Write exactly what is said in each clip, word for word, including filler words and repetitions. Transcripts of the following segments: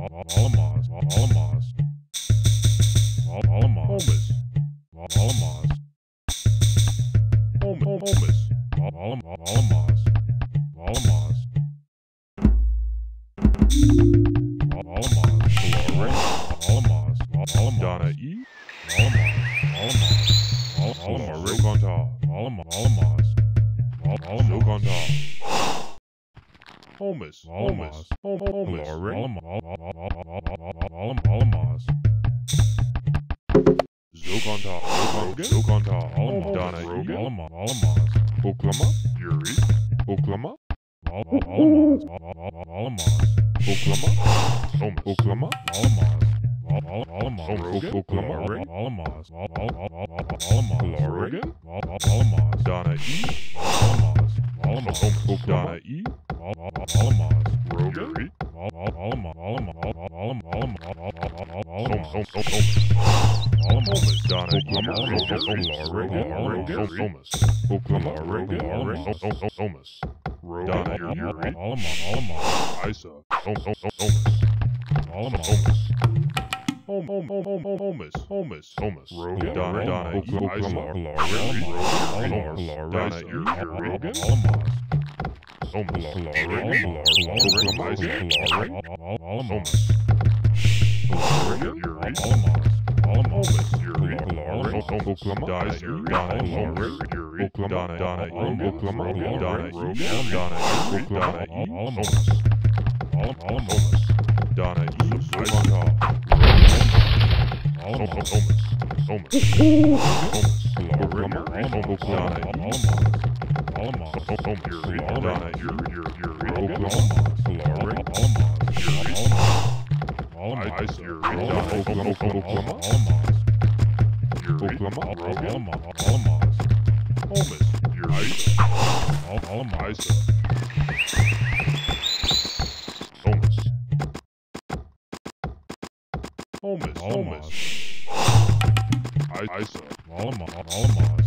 Alamos, Alamos, Alamos, Alamos, Alamos, Alamos, Alamos, Alamos, Alamos, Alamos, Donna E, Alamos, Alamos, Alamos, Zokonta, Alamos, Alamos, Zokonta, Alamos, Alamos, Alamos, Alamos, Zokonta, Zokonta, Alamos, Donna E, Alamos, Oklama, Yuri, Oklama, Alamos, Alamos, Oklama, Oklama, Alamos, Alamos, Oklama, Alamos, Alamos, Alamos, Donna E, Alamos, Alamos, Donna E, Alamos, Yuri, Alamos, Alamos, Alamos, Donna E, Alamos, Oklama, Alamos, Donna Yuri, Alamos, Isa, Alamos, Alamos, Alamos, Alamos, Alamos, Rogan, Donna, Donna, Oklama, Alamos, Donna Yuri, Alamos, Alamos, Oklama, Isa, Alamos, Yuri, Alamos, Yuri, Oklama, dies Yuri, Donna Yuri, Donna, Donna, Oklama, Donna, Donna, Oklama, Alamos, Alamos, Donna, Zokonta, Alamos, Alamos, Oklama, Donna, Alamos, Yuri, Donna, Yuri, Yuri, Oklama, Alamos, Yuri, Alamos, Yuri, Oklama, Oklama, Yuri, Oklama, Alamos, Alamos, Yuri, Alamos, Isa, Alamos, Alamos, Isa, Alamos, Alamos,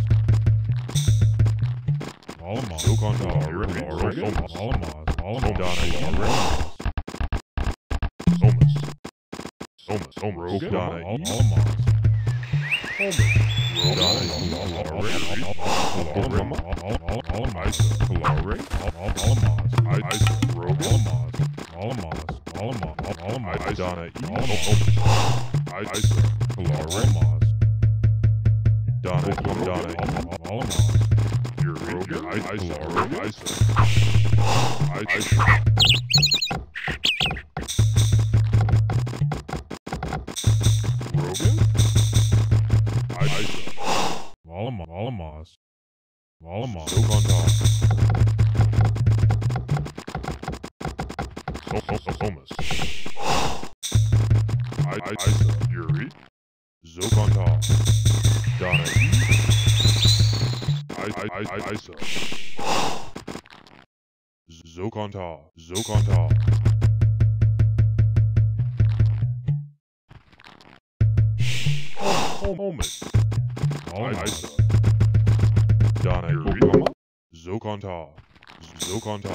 Alamos, Zokonta, Yuri, Alamos, Alamos, Donna, Alamos, Alamos, Alamos, Alamos, Donna, Alamos, Alamos, Alamos, Zokonta, Alamos, Isa, Yuri, Zokonta, Donna E, Isa, Zokonta, Zokonta, Alamos, Isa, Donna Oklama, Zokonta, Zokonta,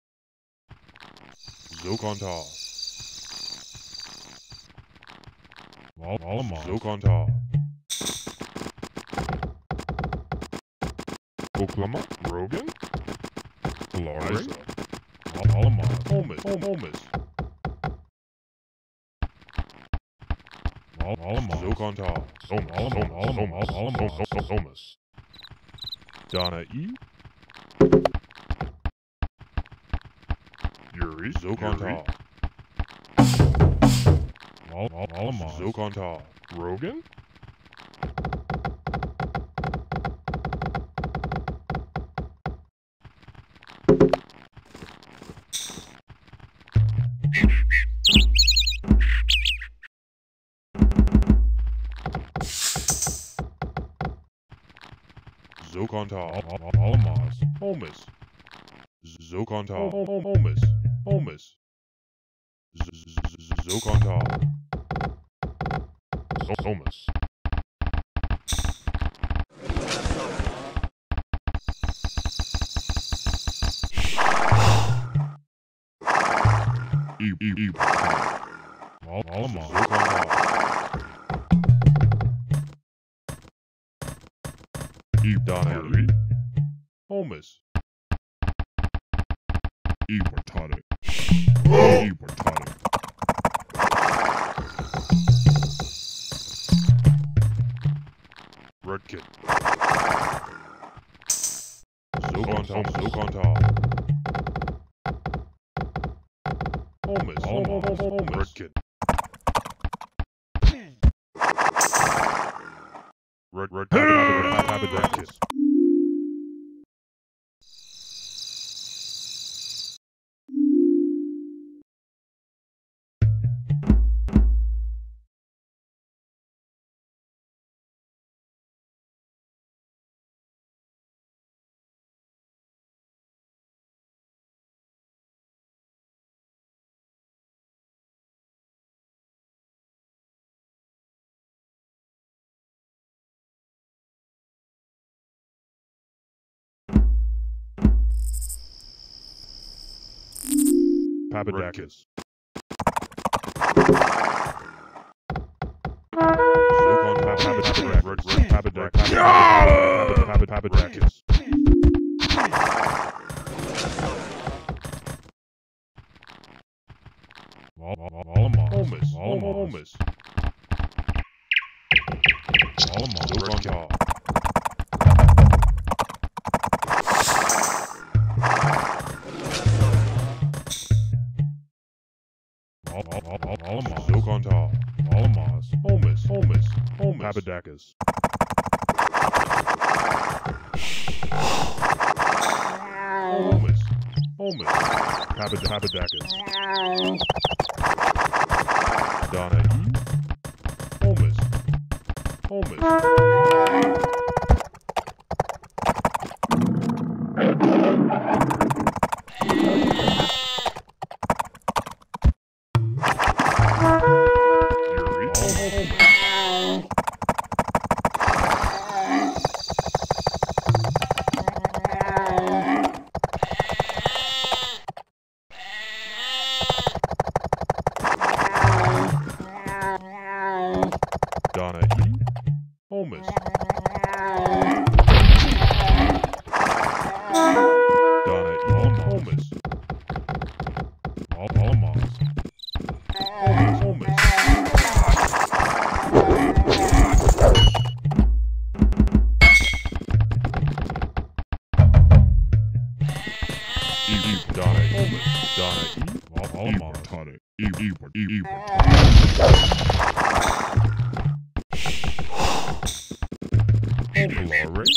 Zokonta, Alamos, Zokonta, Oklama, Rogan, Larry, Alamos, Alamos, Alamos, Alamos, Zokonta, Alamos, Alamos, Alamos, Donna E, Yuri, Zokonta, Alamos, Zokonta, Rogan, Zokonta, Alamos, Alamos, Zokonta, Alamos, Alamos, Zokonta, Alamos. E, e, e. Alamos. Donnery. Holmes. Iwatani. Iwatani. Redkin. Zogontal. Zogontal. Holmes. Holmes. Holmes. Redkin. Red. Red. Habadakis. Papadakis. Zogon Papadakis. Papadakis. Alamos. Holmes. Alamos. Alamos. Zogon. Alamos. Zogontal. Alamos. Holmes. Holmes. Holmes. Papadakis. Holmes. Holmes. Papadakis. Donna E. Holmes. Holmes. Donna E. Holmes. Donna E. Holmes. Alamos. Holmes. Holmes. Eve. Donna E. Holmes. Donna E. Alamos. Eve. Eve. Eve. Glory.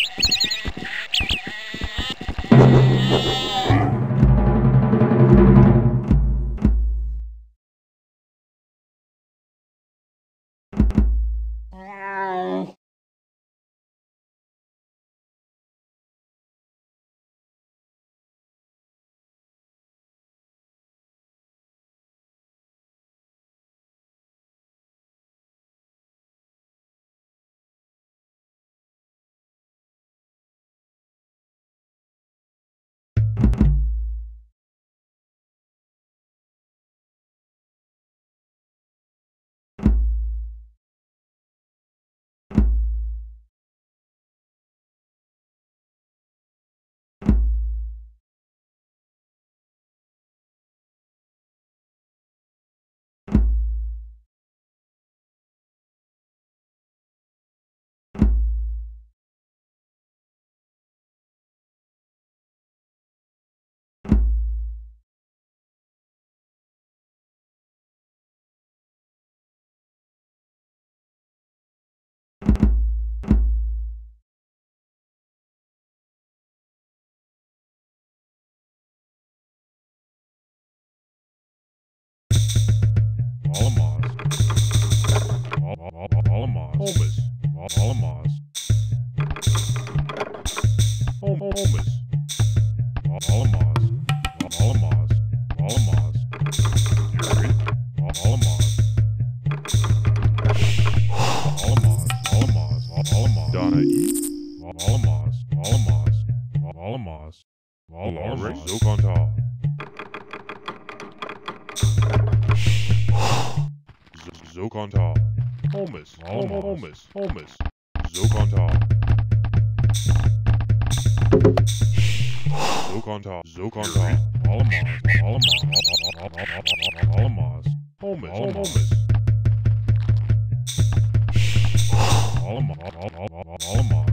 Alamos. Alamos. Holmes. Alamos. Holmes. Alamos. Alamos. Alamos. Gary. Alamos. Alamos. Alamos. Alamos. Donna E. Alamos. Alamos. Alamos. Alamos. Zogontal. Zokontal. Holmes. Holmes. Holmes. Zokontal. Zokontal. Zokontal. Alamaz. Alamaz. Alamaz. Holmes. Alamaz. Holmes. Alamaz. Alamaz.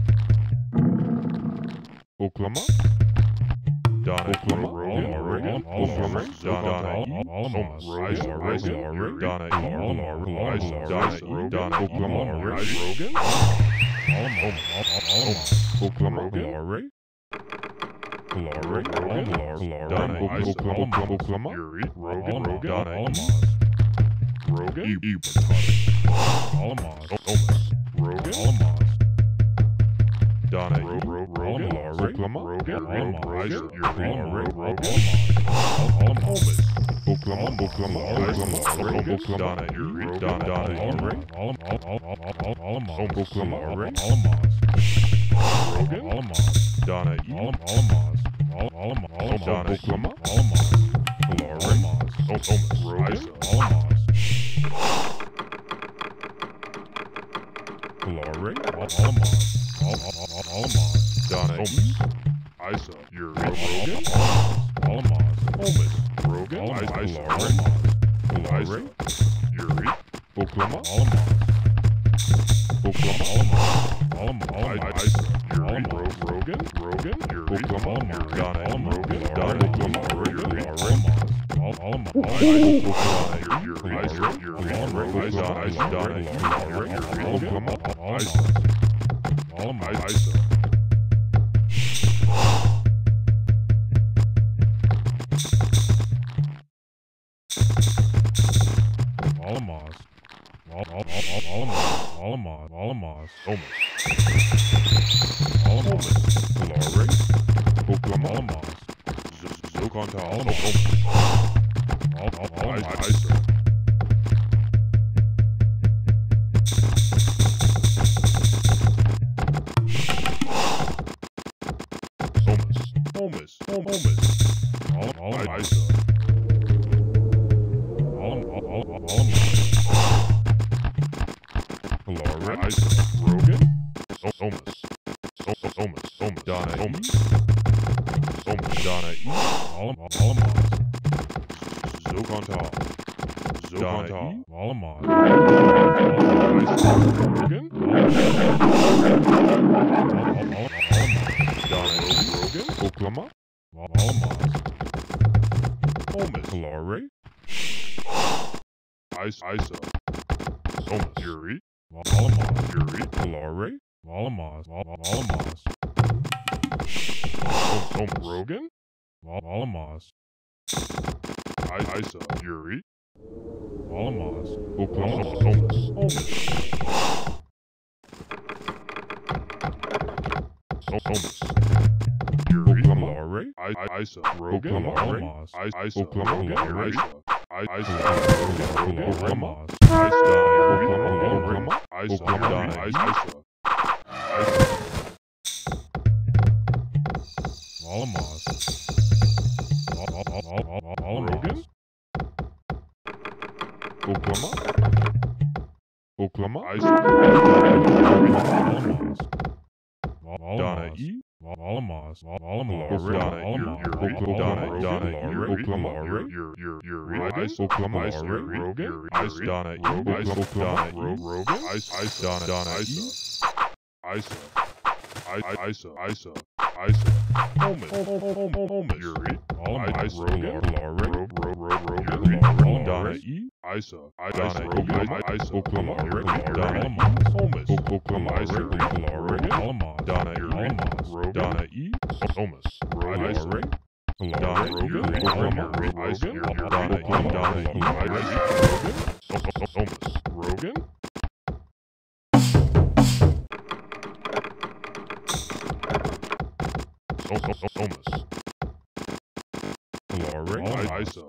Oklahoma. Donna. Oklahoma. Oregon. Oklahoma. Donna. Alamaz. Rogan. Donna. Donna. Donna. Oklahoma. Rogan. Alamaz. Oklahoma. Glory. Glory. Donna. Oklahoma. Oklahoma. Rogan. Donna. Rogan. Alamaz. Rogan. Alamaz. Donna. Rogan. Oklahoma. Rogan. Holmes. Oklahoma. Oklahoma. Oklahoma. Rogan. Donna. Erie. Donna. Donna. Erie. Oklahoma. Rogan. Donna. E. Donna. Oklahoma. Glory. Holmes. Rogan. Glory. Donna. Holmes. Isa. You're Rogan. Holmes. Rogan. Isa. Glory. Yuri. Oklahoma. Oklahoma. Isa. Yuri. Rogan. Rogan. Yuri. Oklahoma. Donna. Rogan. Donna. Oklahoma. Yuri. Oklahoma. Yuri. Isa. Yuri. Rogan. Donna. Donna. Yuri. Oklahoma. Isa. Isa. Alamaz. Alamaz. Alamaz. Holmes. Alamaz. Glory. Oklahoma. Alamaz. Zokontal. Alamaz. Isa. Holmes. Holmes. Holmes. Alamaz. Isa. Glory. Isa. Rogan. Holmes. Holmes. Holmes. Donna. Holmes. Holmes. Donna. E. Alamaz. Zokontal. Zokontal. Alamaz. Rogan. Donna. Rogan. Oklahoma. Alamaz. Holmes. Glory. Isa. Isa. Holmes. Yuri. Alamaz. Yuri. Glory. Alamaz. Alamaz. Holmes. Rogan. Alamaz. Isa. Yuri. Alamaz. Oklahoma. Holmes. Holmes. Holmes. Yuri. Glory. Isa. Rogan. Alamaz. Isa. Oklahoma. Yuri. Isa. Alamaz. Oklahoma. Isa. Donna. Isa. Alamaz. Rogan. Oklahoma. Oklahoma. Isa. Alamaz. Donna. E. Alamaz. Alamaz. Donna. Donna. Donna. Oklahoma. Oklahoma. Rogan. Ice. Donna. Oklahoma. Rogan. Ice. Ice. Donna. Donna. Isa. Isa. Isa. Isa. Isa. Holmes. Holmes. Yuri. Ice. Rogan. Yuri. Donna. E. Isa. Donna. Rogan. Ice. Oklahoma. Donna. Holmes. Oklahoma. Yuri. Rogan. Donna. Yuri. Donna. E. Holmes. Rogan. Donna. Rogan. Oklahoma. Rogan. Donna. E. Donna. E. Rogan. Holmes. Rogan. Holmes. Glory. Isa.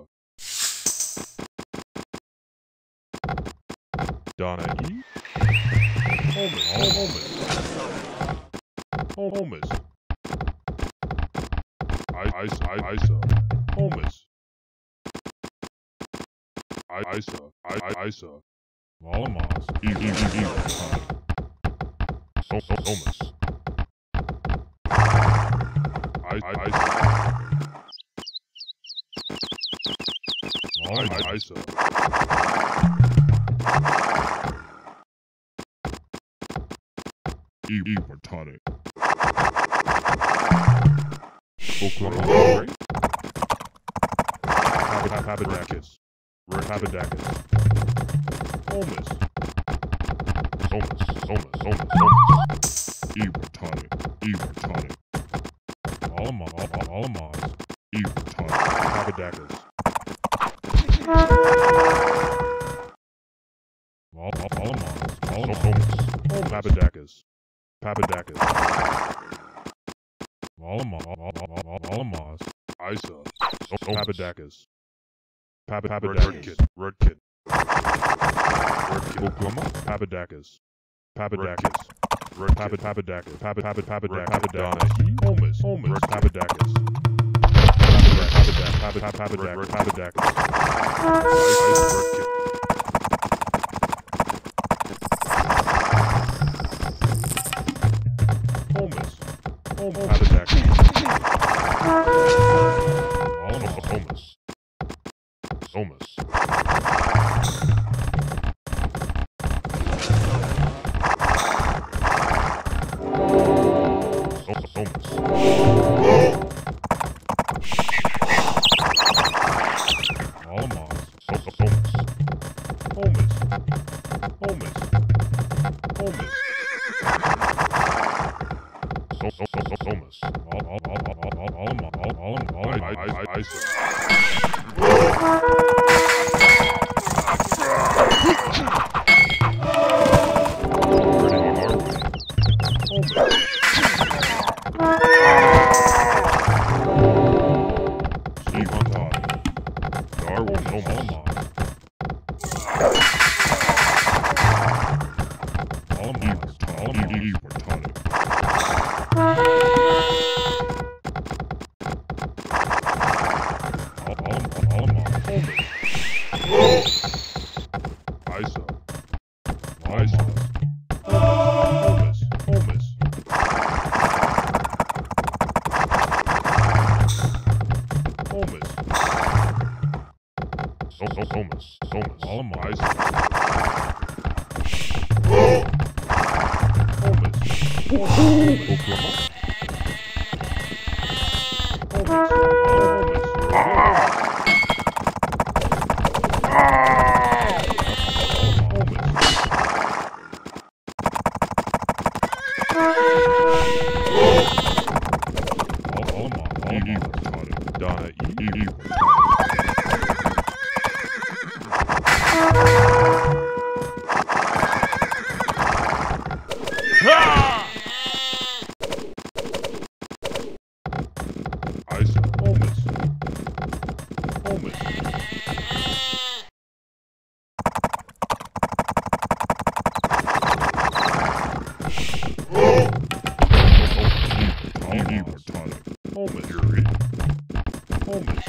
Donna. E. Holmes. Holmes. Holmes. Isa. Isa. Holmes. Isa. Isa. Volamos. Evil, evil, evil. So, so, Somas. I, I, I, I, I, I, so. Evil, Tonic. Oklahoma. Pappadakis. Pappadakis. Somas. Somas, Somas, Somas, Somas. Evil Tonic. Evil Tonic. Volamos. Volamos. Evil Tonic. Pappadakis. Volamos. Somas. Pappadakis. Pappadakis. Volamos. Volamos. Isa. Pappadakis. Pappadakis. Redkit. Redkit. Redkit. Oklahoma. Pappadakis. Pappadakis. Red Pappad Pappadakis. Pappad Pappad Pappadakis. Pappadakis. Homus. Homus. Pappadakis. Pappadakis. Pappad Pappadakis. Pappadakis. Redkit. Homus. Homus. Pappadakis. Homus. Somas. Somas. Volamos. Somas. Homus. Homus. Homus. So, so, so, so, Somas. Volamos. I, I, I, I, I, Somas. Somas. Volamos. Homus. Oklahoma. Homus. Donna. Evil. Isa. Homus. Homus. Evil Tonic. Homus. Fury. Homus.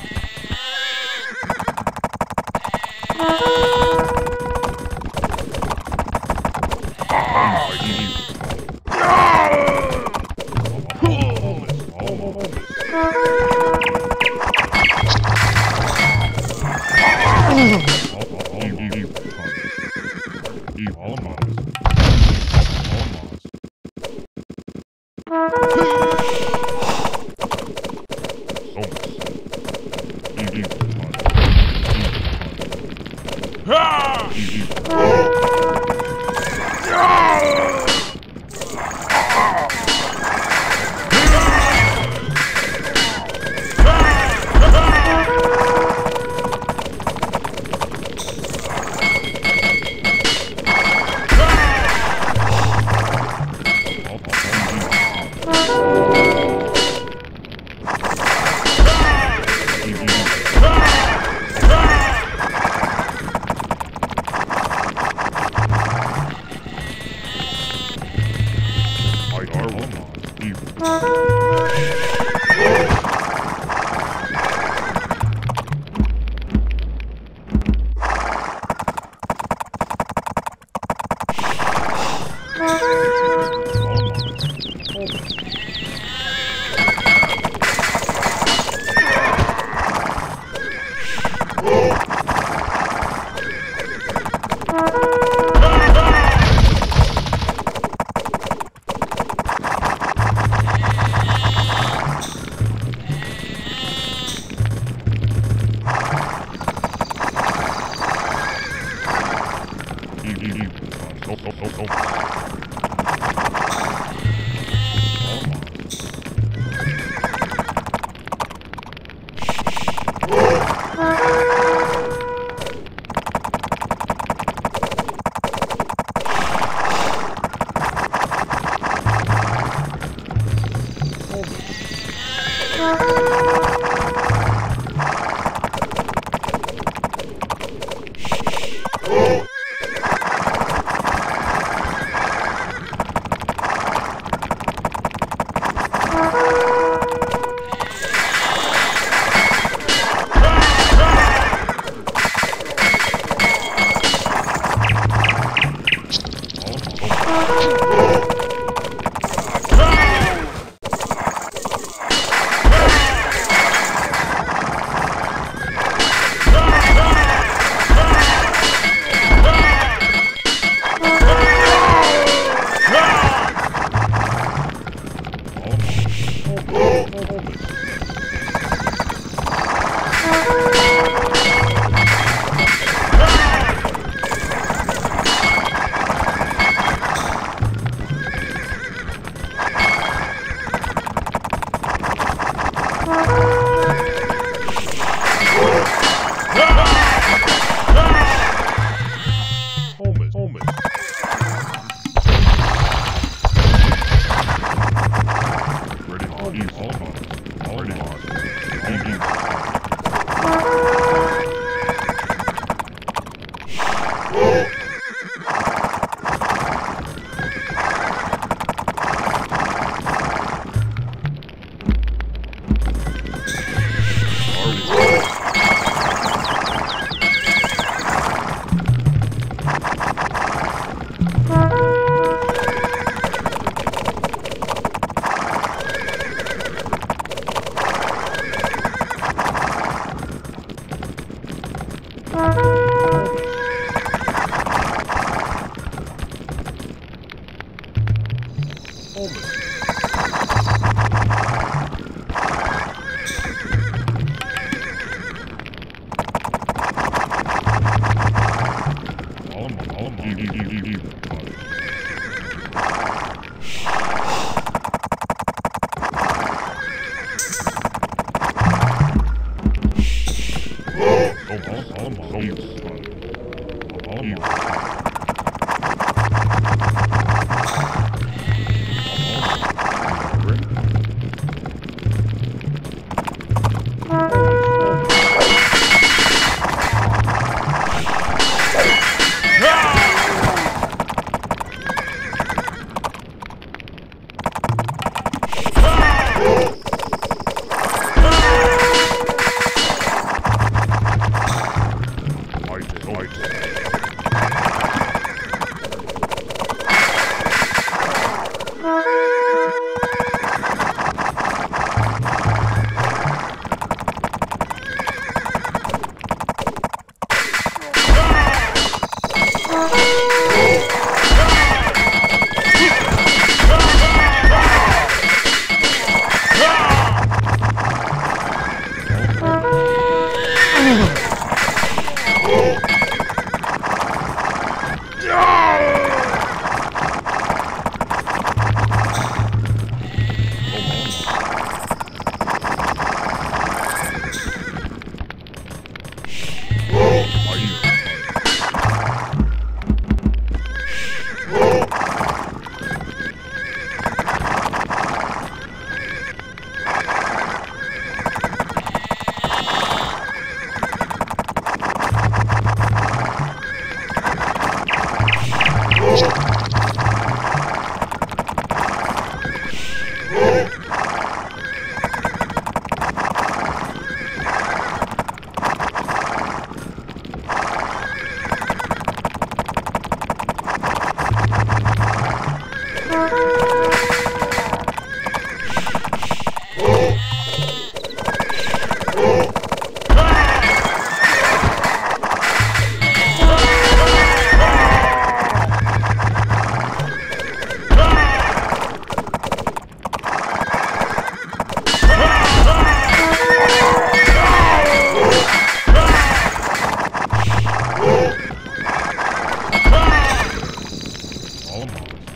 Oh,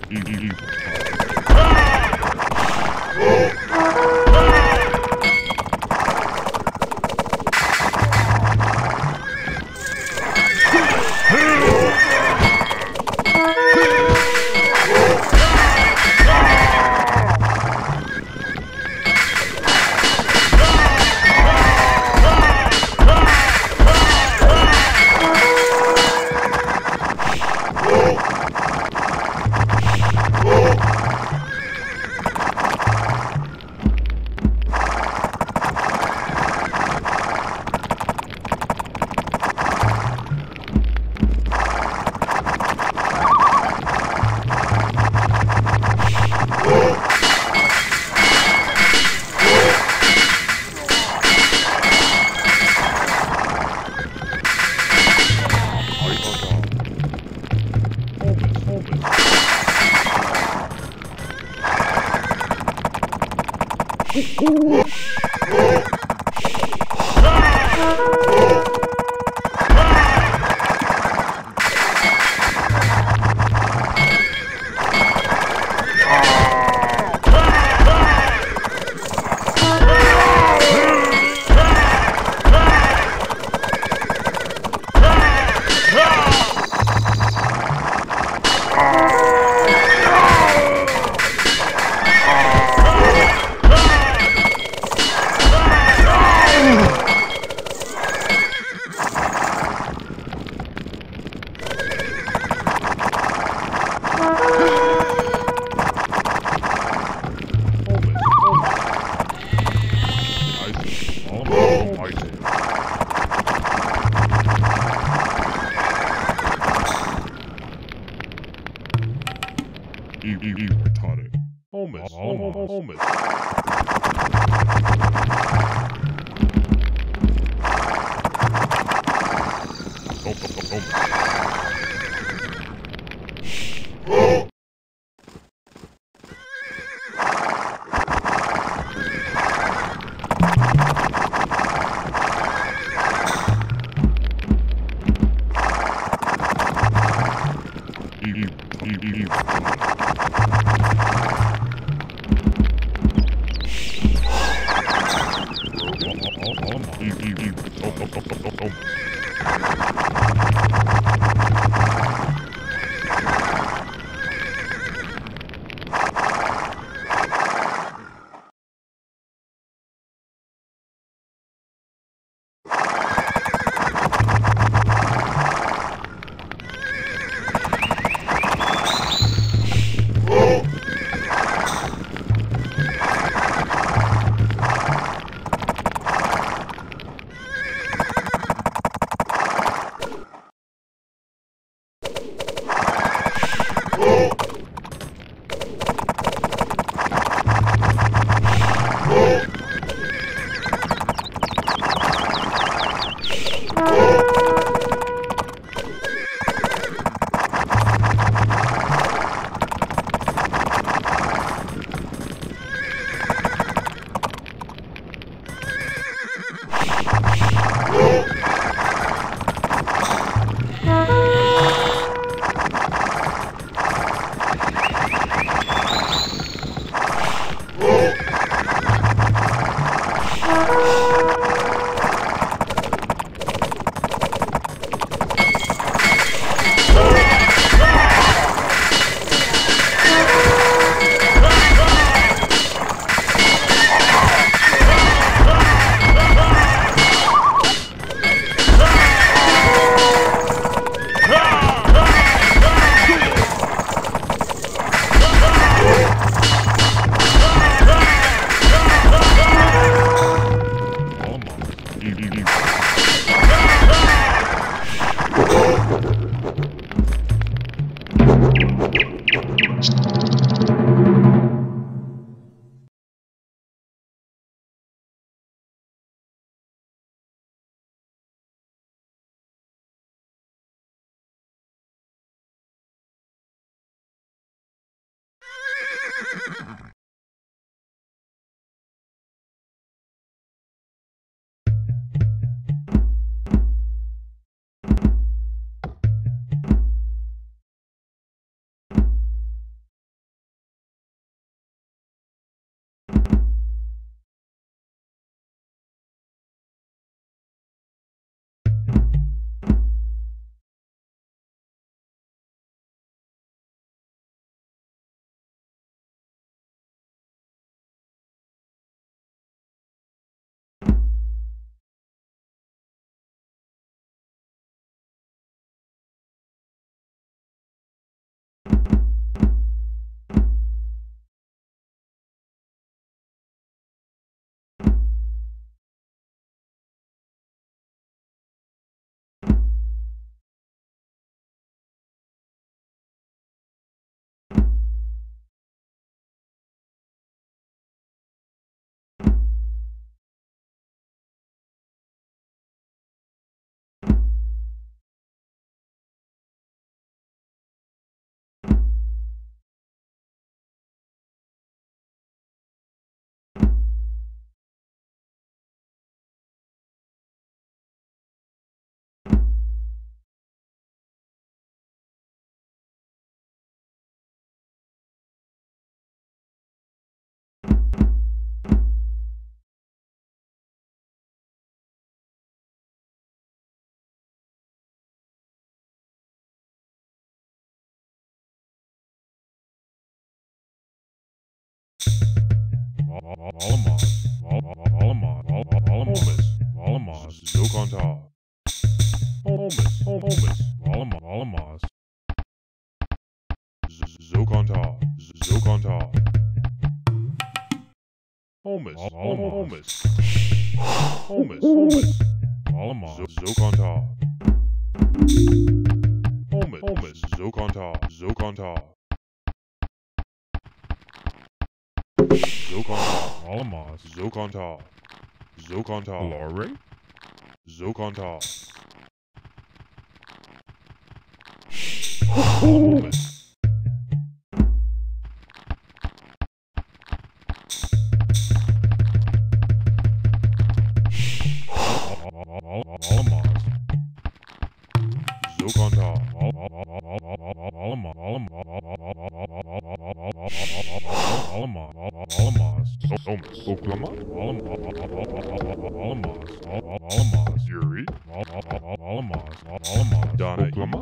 you, you, you. You, you, you retarded. Almost, almost, almost. Almost, almost. You, you, you, you, you. You, you, you. Oh, oh, oh, oh, oh, Volumos, Volumos, Volumos, Volumos, Zokonta. Homus, Homus, Volumos, Volumos, Zokonta, Zokonta. Homus, Homus, Homus, Homus, Volumos, Zokonta. Homus, Homus, Zokonta, Zokonta. Zokonta, Volumos, Zokonta, Zokonta, Glory, Zokonta. Volumos, Volumos, Zokonta. Homus, Oklama, Yuri, Donna, Oklama,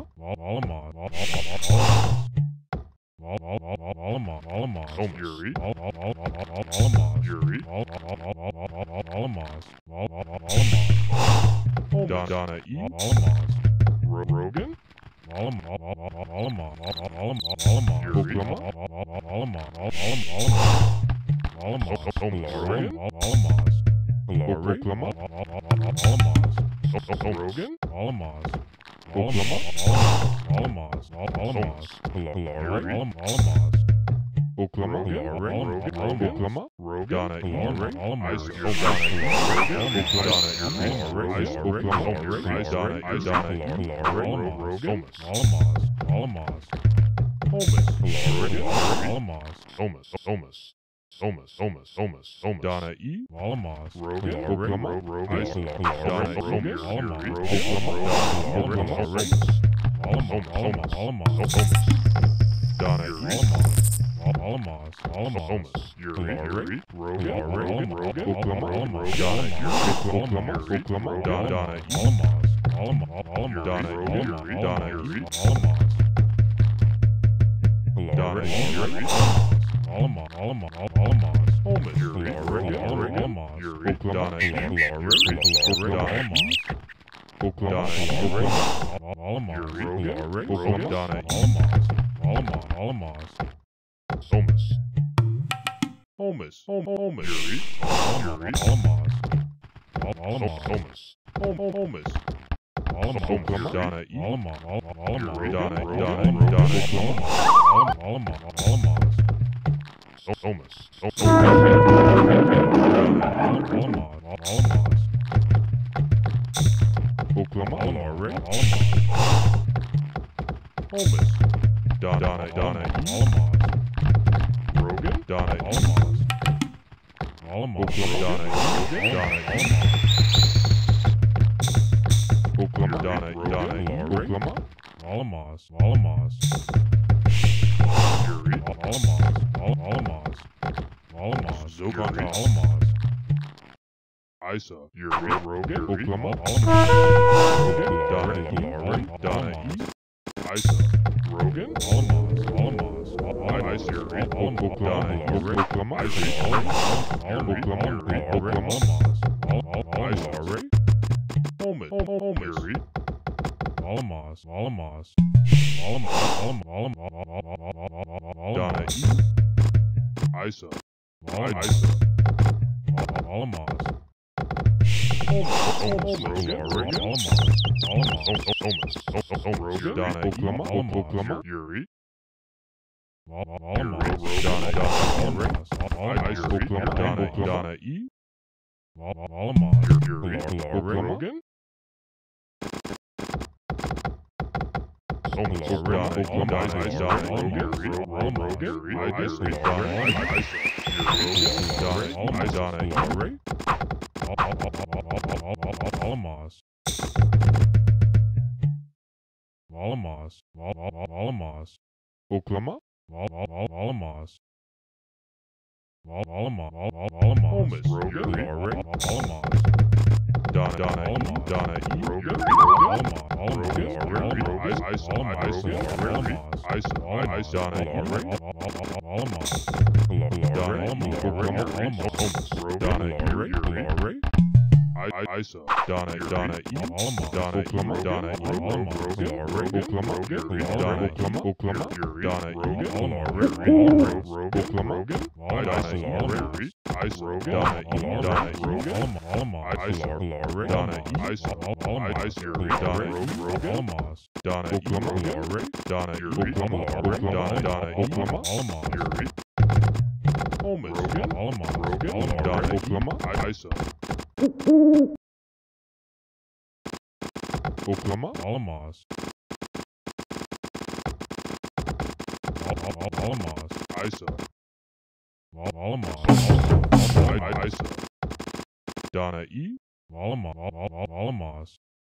Home, Yuri, Yuri, Donna, Donna, E, Ro- Rogan, Yuri, Home, Rogan, Oklama, Home, Rogan, Oklama, Oklama, Oklama, Rogan, Donna, E, Ice, Donna, E, Rogan, Donna, E, Ice, Oklama, Ice, Donna, E, Donna, E, Rogan, Homus, Rogan, Homus, Homus, Homus, Homus, Homus, Homus, Donna, E, Rogan, Oklama, Ice, Donna, Rogan, Yuri, Oklama, Oklama, Homus, Homus, Homus, Donna, E, Homus, Yuri, Yuri, Rogan, Rogan, Rogan, Oklama, Donna, Yuri, Oklama, Oklama, Donna, Donna, E, Donna, Yuri, Donna, Yuri, Donna, Yuri, Homus, Yuri, Rogan, Rogan, Yuri, Donna, E, Yuri, Donna, E, Oklama, Oklama, Yuri, Rogan, Rogan, Donna, E, Homus, Homus, Homus, Yuri, Yuri, Homus, Homus, Oklama, Donna, E, Yuri, Donna, Donna, Donna, Homus, Oklama, Homus, Donna, Donna, E, Rogan, Donna, E, Oklama, Donna, Rogan, Donna, E, Oklama, Donna, Donna, E, Oklama, Volumos, Volumos, Yuri, Volumos, Volumos, Volumos, Zokonta, Volumos, Isa, Yuri, Rogan, Oklama, Volumos, Donna, E, Donna, E, Isa, Rogan, Volumos, Volumos, Ice, Yuri, Oklama, Oklama, Isa, Yuri, Oklama, Oklama, Isa, Homus, Yuri, Volumos, Volumos, Donna, E, Isa, Volumos, Isa, Volumos, Homus, Rogan, Rogan, Homus, Rogan, Donna, E, Oklama, Yuri, Donna, Donna, Ice, Oklama, Donna, Donna, E, Yuri, Oklama, Homus, Donna, Oklama, Ice, Donna, Rogan, Rogan, Ice, Donna, Ice, Donna, Ice, Donna, Yuri, Volumos, Volumos, Volumos, Oklama, Volumos, Volumos, Homus, Rogan, Volumos, Donna, Donna, Donna, Rogan, Rogan, Ice, Ice, Ice, Ice, Ice, Donna, I, Isa, Donna, Donna, E, Donna, Oklahoma, Donna, Rogan, Oklahoma, Donna, Oklahoma, Donna, Rogan, Rogan, Rogan, Isa, Isa, Donna, E, Donna, Rogan, Isa, Donna, E, Isa, Isa, Donna, Rogan, Donna, Oklahoma, Donna, Oklahoma, Donna, Donna, Oklahoma, Yuri, Holmes, Rogan, Rogan, Donna, Oklahoma, Isa. Oklahoma, Alamos. Alamos. Isa, Alamos. Isa, Donna E, Alamos. Alamos.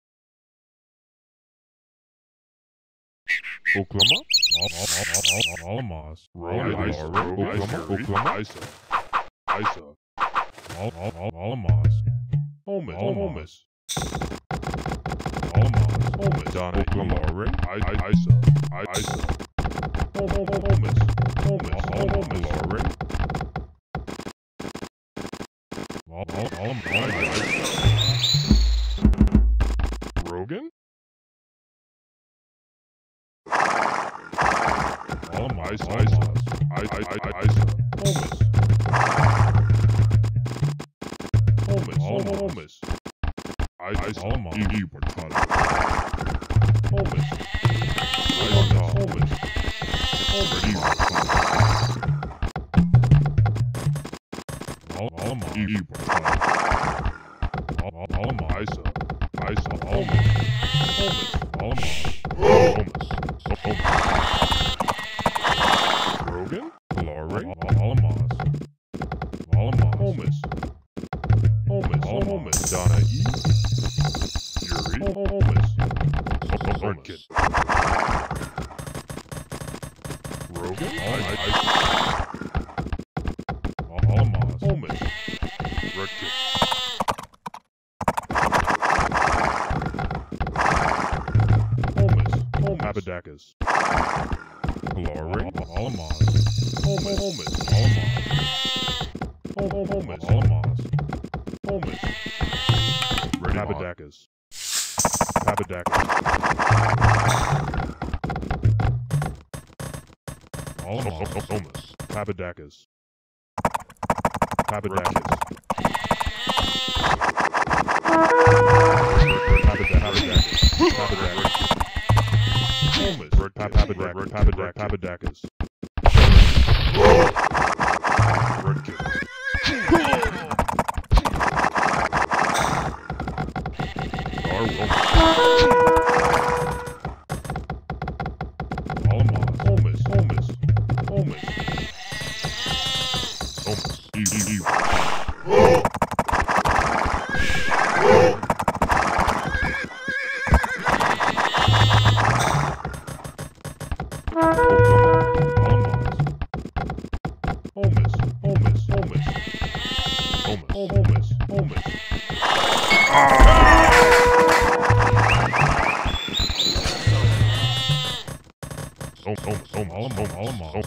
Oklahoma, Alamos. Oklahoma, Oklahoma, Isa, Isa, Alamos. Holmes, Holmes, Alamos. Holmes, Donna, Oklahoma, I, I, Isa, I, Isa, Holmes, Holmes, Holmes, Holmes, Rogan, Alamos. Isa, Isa, I, I, I, Isa, Holmes, Holmes, Holmes, I, Isa, Alamos. E, E, Batana, Holmes, Isa, Holmes, Holmes, Alamos. E, E, Batana, Alamos. Isa, Isa, Holmes, Holmes, Alamos. Holmes, Holmes, Rogan, Laurie, Alamos. Alamos. Holmes, Holmes, Holmes, Donna E, Yuri, Holmes, Holmes, Rogan, I, I, Alamos. Holmes, Redkit, Holmes, Holmes, Abadakas, Laurie, Alamos. Holmes, Holmes, Alamos. Holmes, Alamos. Holmes, Abadakas, Abadakas, Alamos. Holmes, Abadakas, Abadakas, Abadakas, Redkit, Darwin, Alamos. Holmes, Holmes, Holmes, Holmes, E, E, E. Holmes, Holmes, Holmes, Holmes, Holmes, Holmes. Holmes, Holmes, Holmes, Holmes, Holmes,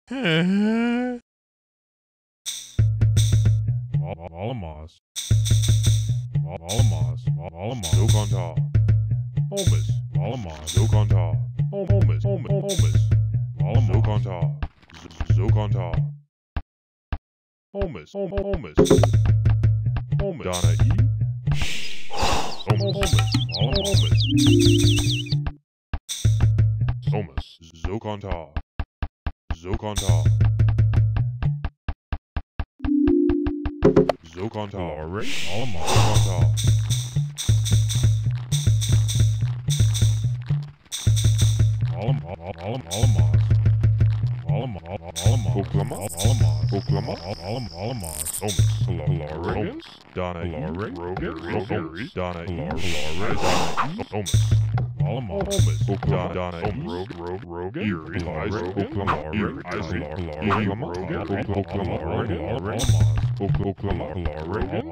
Alamos. Alamos. Alamos. Zokonta. Homus. Alamos. Zokonta. Homus. Homus. Alamos. Zokonta. Zokonta. Homus. Homus. Homus. Donna E. Homus. Homus. Homus. Zokonta. Zokonta. Zokonta. Alright. Alamos. Zokonta. Alamos. Alamos. Alamos. Oklahoma. Alamos. Oklahoma. Alamos. Homus. Alamos. Donna E. Alright. Rogan. Homus. Donna E. Alright. Donna E. Homus. Alamos. Homus. Oklahoma. Donna E. Rogan. Rogan. Erie. Oklahoma. Erie. Isaac. Oklahoma. Rogan. Oklahoma. Rogan. Oklahoma. Rogan.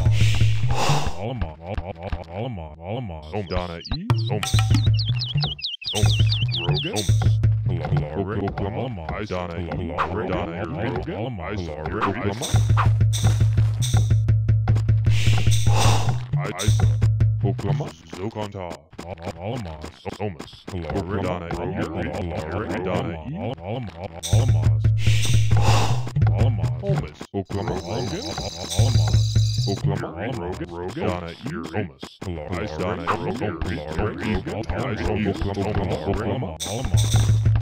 Homus. Donna E. Homus. Homus. Rogan. Homus. Oklahoma. Donna E. Donna E. Rogan. Isaac. Oklahoma. Isa. Oklahoma. Zokonta. Alamos. Homus. Alamos. Donna E. Donna E. Alamos. Alamos. Homus. Oklahoma. Rogan. Alamos. Oklahoma. Rogan. Rogan. Donna E. Homus. Ice. Donna E. Rogan. Rogan. Ice. Oklahoma. Oklahoma. Alamos.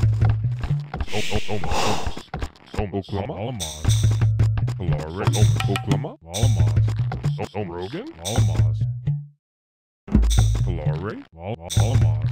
Homus. Oklahoma. Alamos. Oklahoma. Alamos. Rogan. Alamos. Glory. Alamos.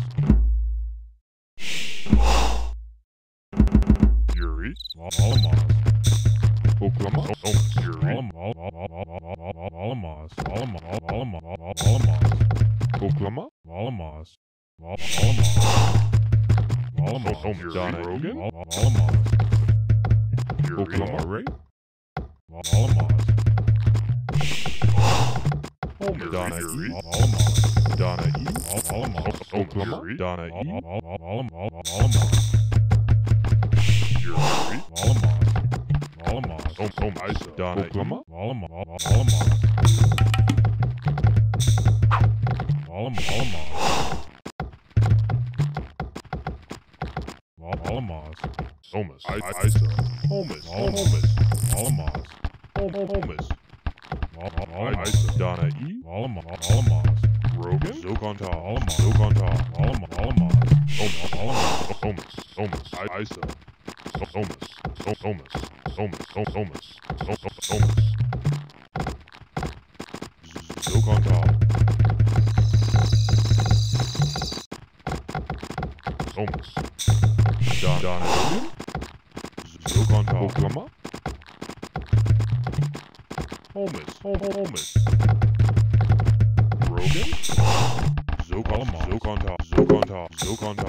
Yuri. Alamos. Oklahoma. Yuri. Alamos. Alamos. Alamos. Oklahoma. Alamos. Alamos. Alamos. Donna Rogan. Alamos. Oklahoma. Alamos. Donna E. Alamos. Donna E. Alamos. Oklahoma. Donna E. Alamos. Yuri. Alamos. Alamos. Isa. Donna E. Alamos. Alamos. Alamos. Alamos. Homus. Isa. Homus. Homus. Alamos. Homus. Alamos. Isa. Donna E. Alamos. Rogan. Zokonta. Alamos. Zokonta. Alamos. Alamos. Homus. Alamos. Homus. Homus. Isa. Homus. Homus. Homus. Homus. Homus. Zokonta. Homus. Don Donna Rogan. Zokonta. Oklahoma. Homus. Homus. Rogan. Zokonta. Zokonta. Zokonta. Zokonta.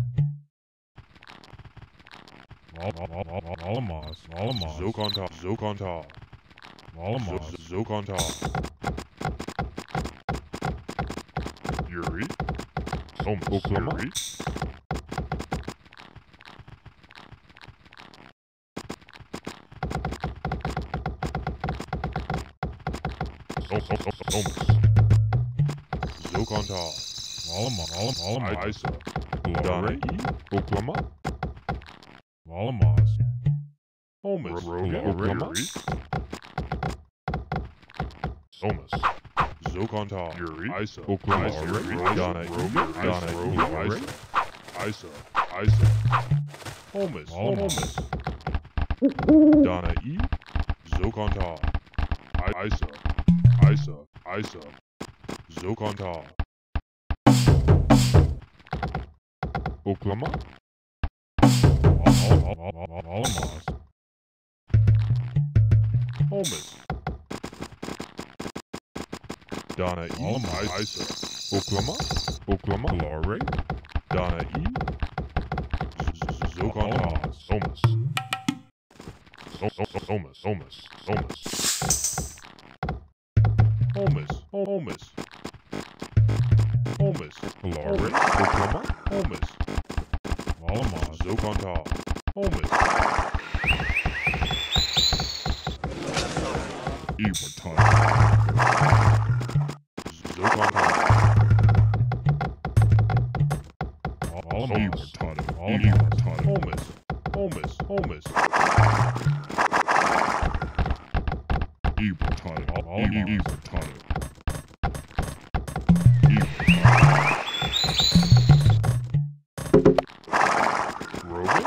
Alamos. Alamos. Zokonta. Zokonta. Alamos. Zokonta. Yuri. Homus. Oklahoma. Yuri. Homus. Zokonta. Alamos. Alamos. Isa. Donna E. Oklahoma. Alamos. Homus. Rogan. Oklahoma. Homus. Zokonta. Yuri. Isa. Oklahoma. Yuri. Donna E. Rogan. Donna E. Rogan. Isa. Isa. Homus. Alamos. Donna E. Zokonta. Isa. Isa. Isa. Zokonta. Oklahoma. Alamos. Homus. Donna E. Alamos. Isa. Oklahoma. Oklahoma. Glory. Donna E. Zokonta. Alamos. Homus. Homus. Homus. Homus. Homus. Homus. Homus. Glory. Oklahoma. Homus. Alamos. Zokonta. Homus. Immortality. Zokan Tana. Immortality. Immortality. Homus. Homus. Homus. Immortality. Immortality. Rogan?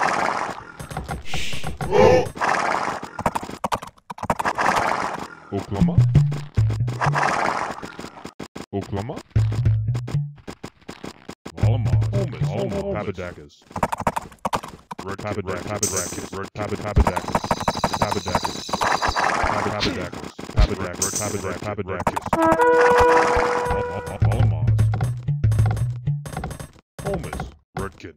Oklahoma? Oklahoma? Alamaz. Homus. Homus. Papadakis. Red Papadakis. Papadakis. Red Papadakis. Papadakis. Papadakis. Papadakis. Papadakis. Papadakis. Alamaz. Homus. Redkin.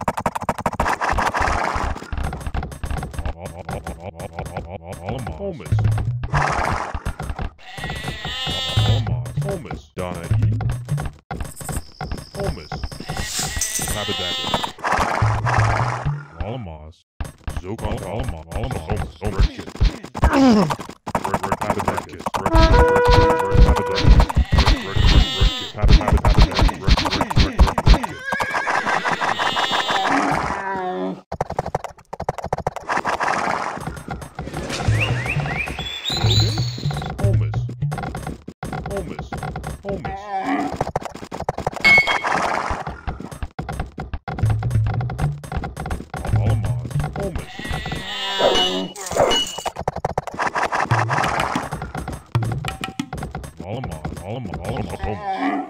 Alamaz. Homus. Alamaz. Homus. Donna E. Homus. Papadakis. Alamaz. Zokan Tana. Alamaz. Alamaz. Redkin. Red Red Papadakis. Red Red Red Papadakis. Red Red Redkin. Papadakis. Papadakis. Red Red Red Redkin. Rogan? Homus. Homus. Homus. Alamaz. Homus. Alamaz. Alamaz. Alamaz. Homus.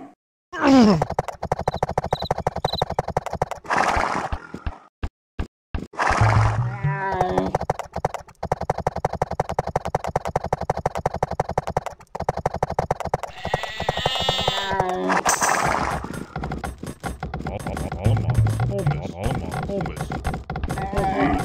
Alamaz. Homus. Alamaz. Homus. Homus.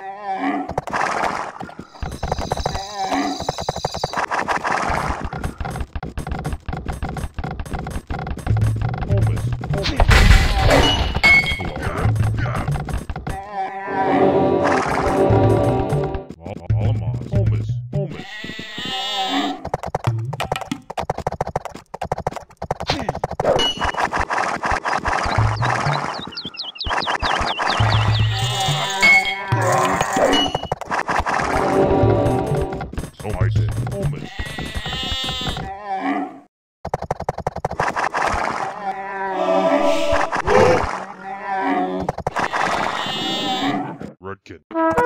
Homus. Homus. Alamaz. Homus. Homus. Homus. Homus. Redkin.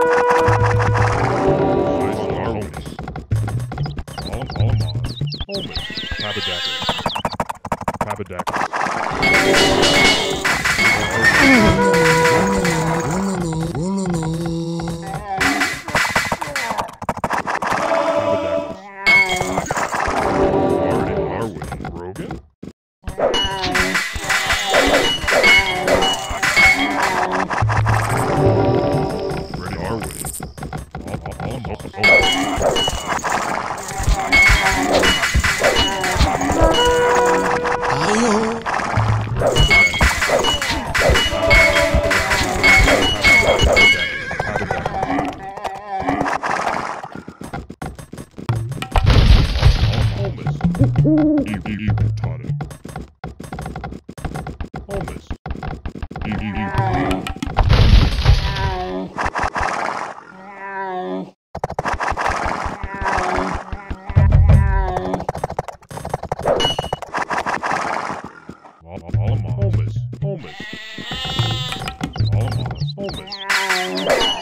Homus. Alamaz. Homus. Papadakis. Papadakis. Papadakis. Martin Marwin. Rogan? Ready Marwin. Homus. Eve Eve taught it. Homus. Eve Eve. Homus. Homus. Alamaz. Homus.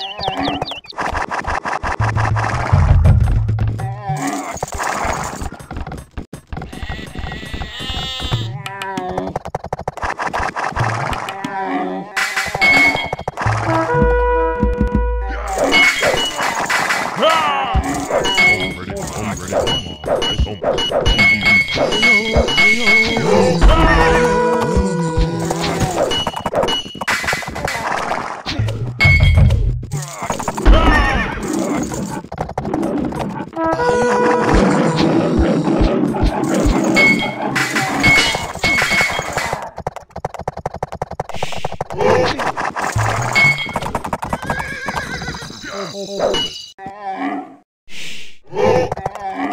Homus.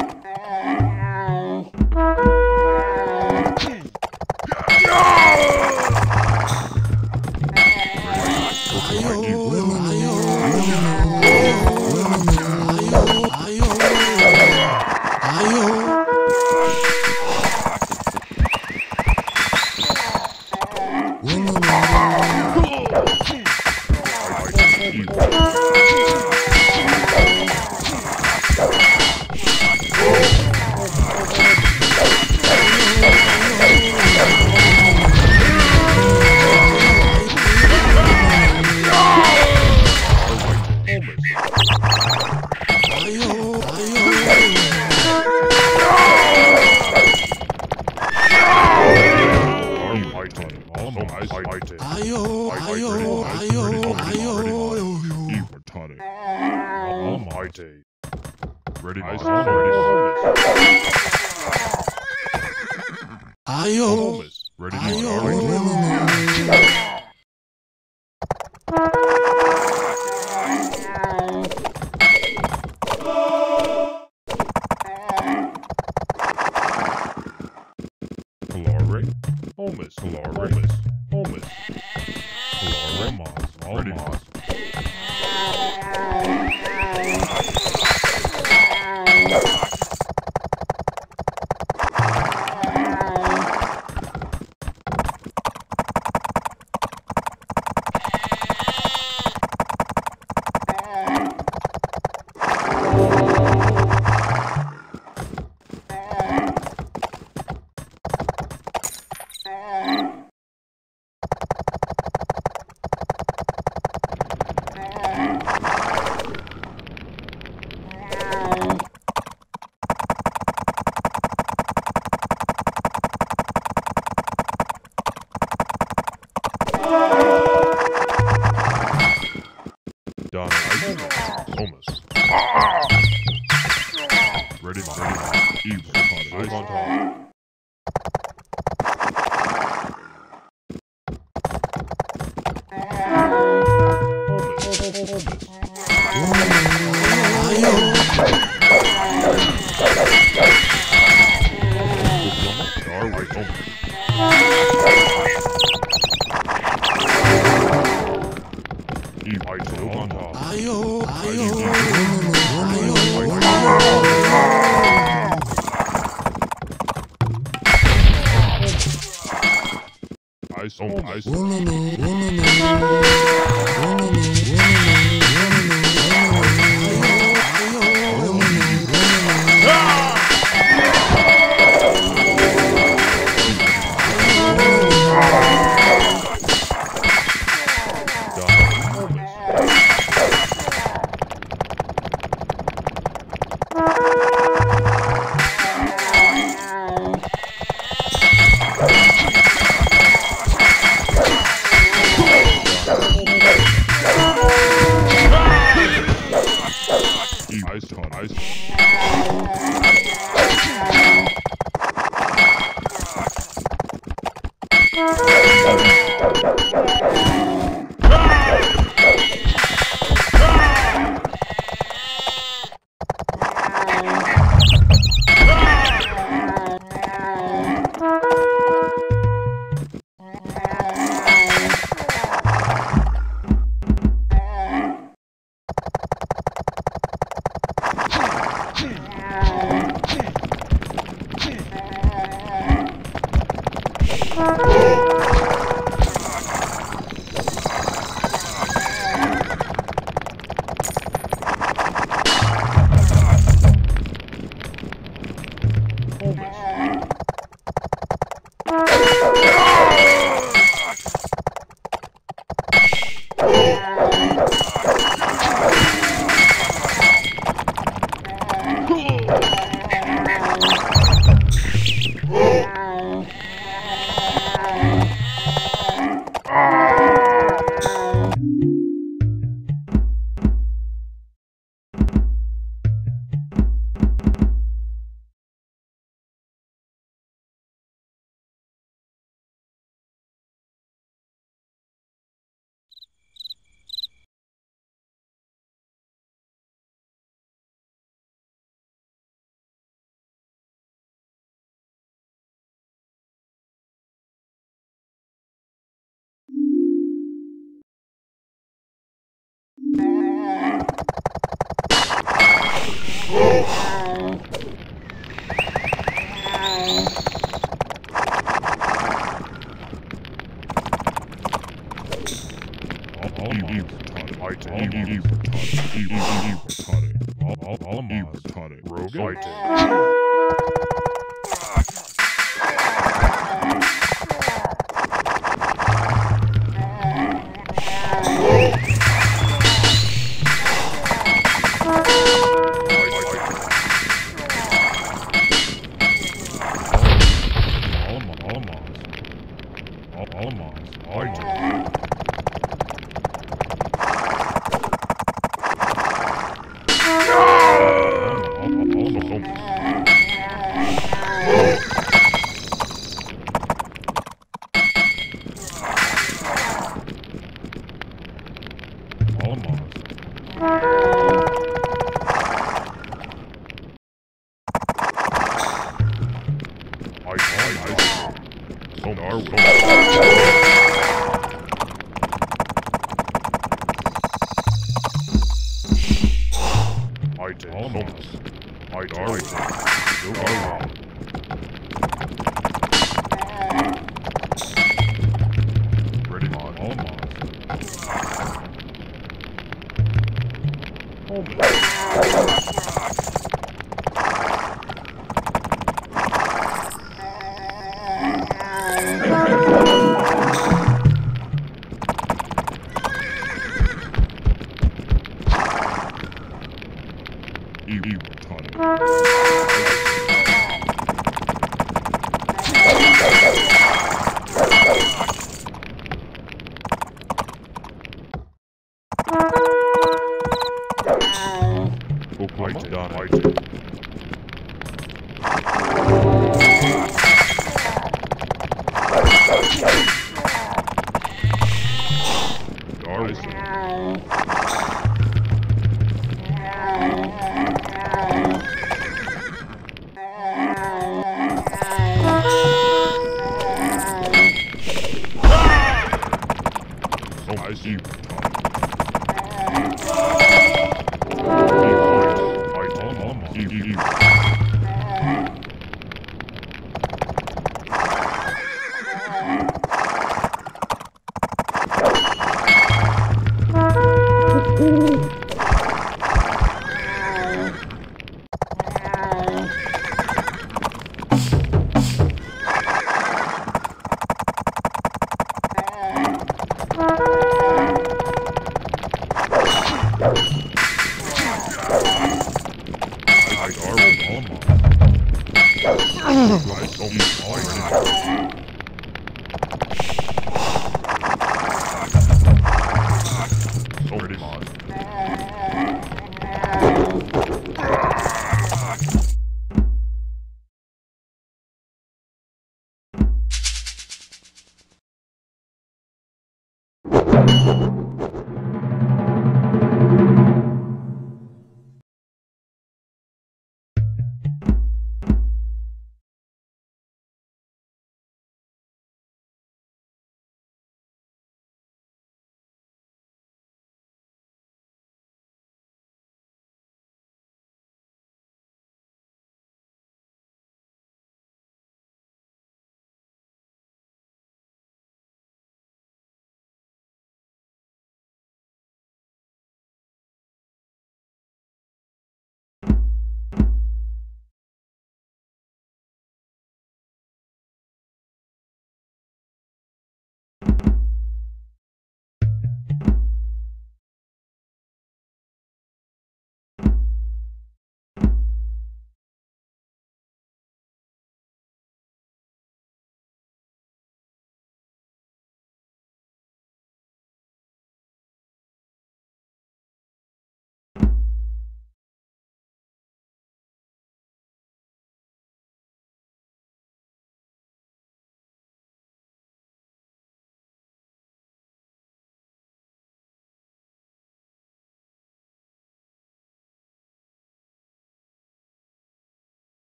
Almighty. Ready, Ice Ayo. Ready, Caloric. Holmes. Caloric. Holmes. Caloric. Almost. Done. Thomas. Ready, ready. Eve on top. On top. Ice, oh, ice. Ice on ice.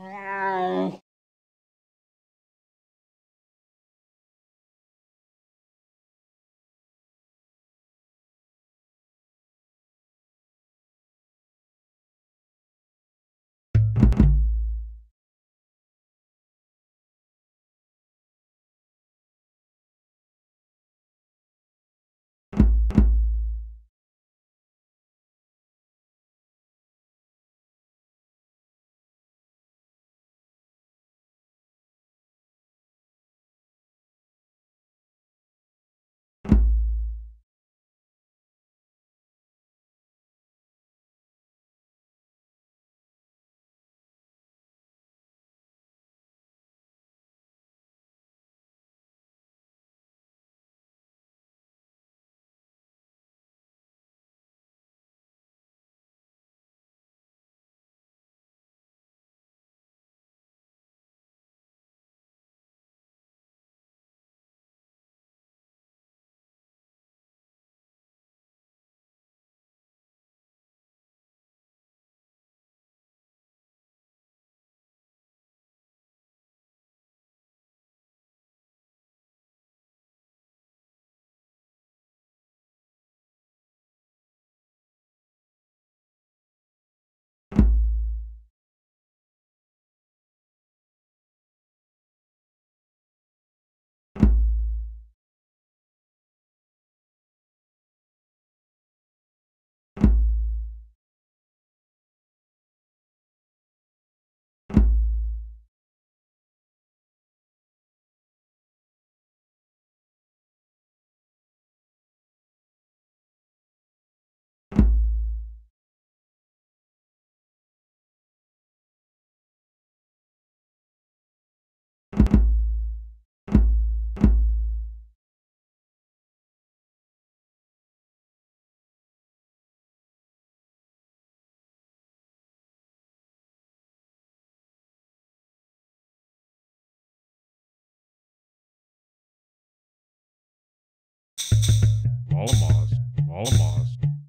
Alamaz, Alamaz,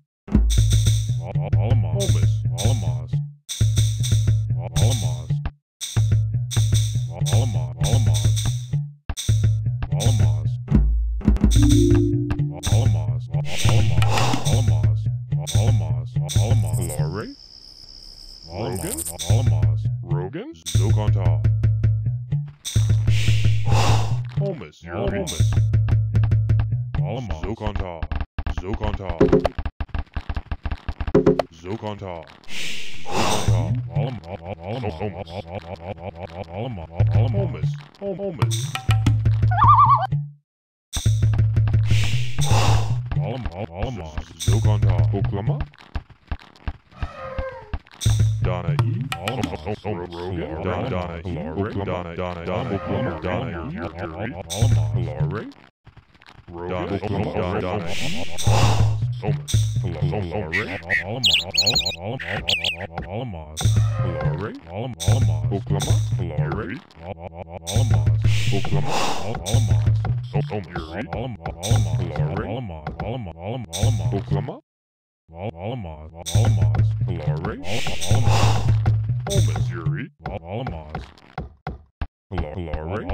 Alamaz, Alamaz, Alamaz, Alamaz, Alamaz, Alamaz, Alamaz, Alamaz, Alamaz, Alamaz, Laurie? Rogan, Alamaz, Rogan? Zokontar. Holmes, you're Alamaz. Holmes. Alamaz, Zokontar. Zokontar. Zokontar. Zokontar. Alamaz, Alamaz, Alamaz, Holmes. Holmes. Alamaz, Zokontar. Oklahoma? Donna E. Alamaz, Rogan. Donna Donna E. Oklahoma. Donna Donna Oklahoma. Donna E. Laurie. Rogan. Oklahoma. Donna Donna E. Holmes. Laurie. Alamaz, Laurie. Alamaz, Oklahoma. Laurie. Alamaz, Oklahoma. Alamaz, Holmes. Oklahoma. Laurie. Holmes. Yuri. Laurie. Laurie.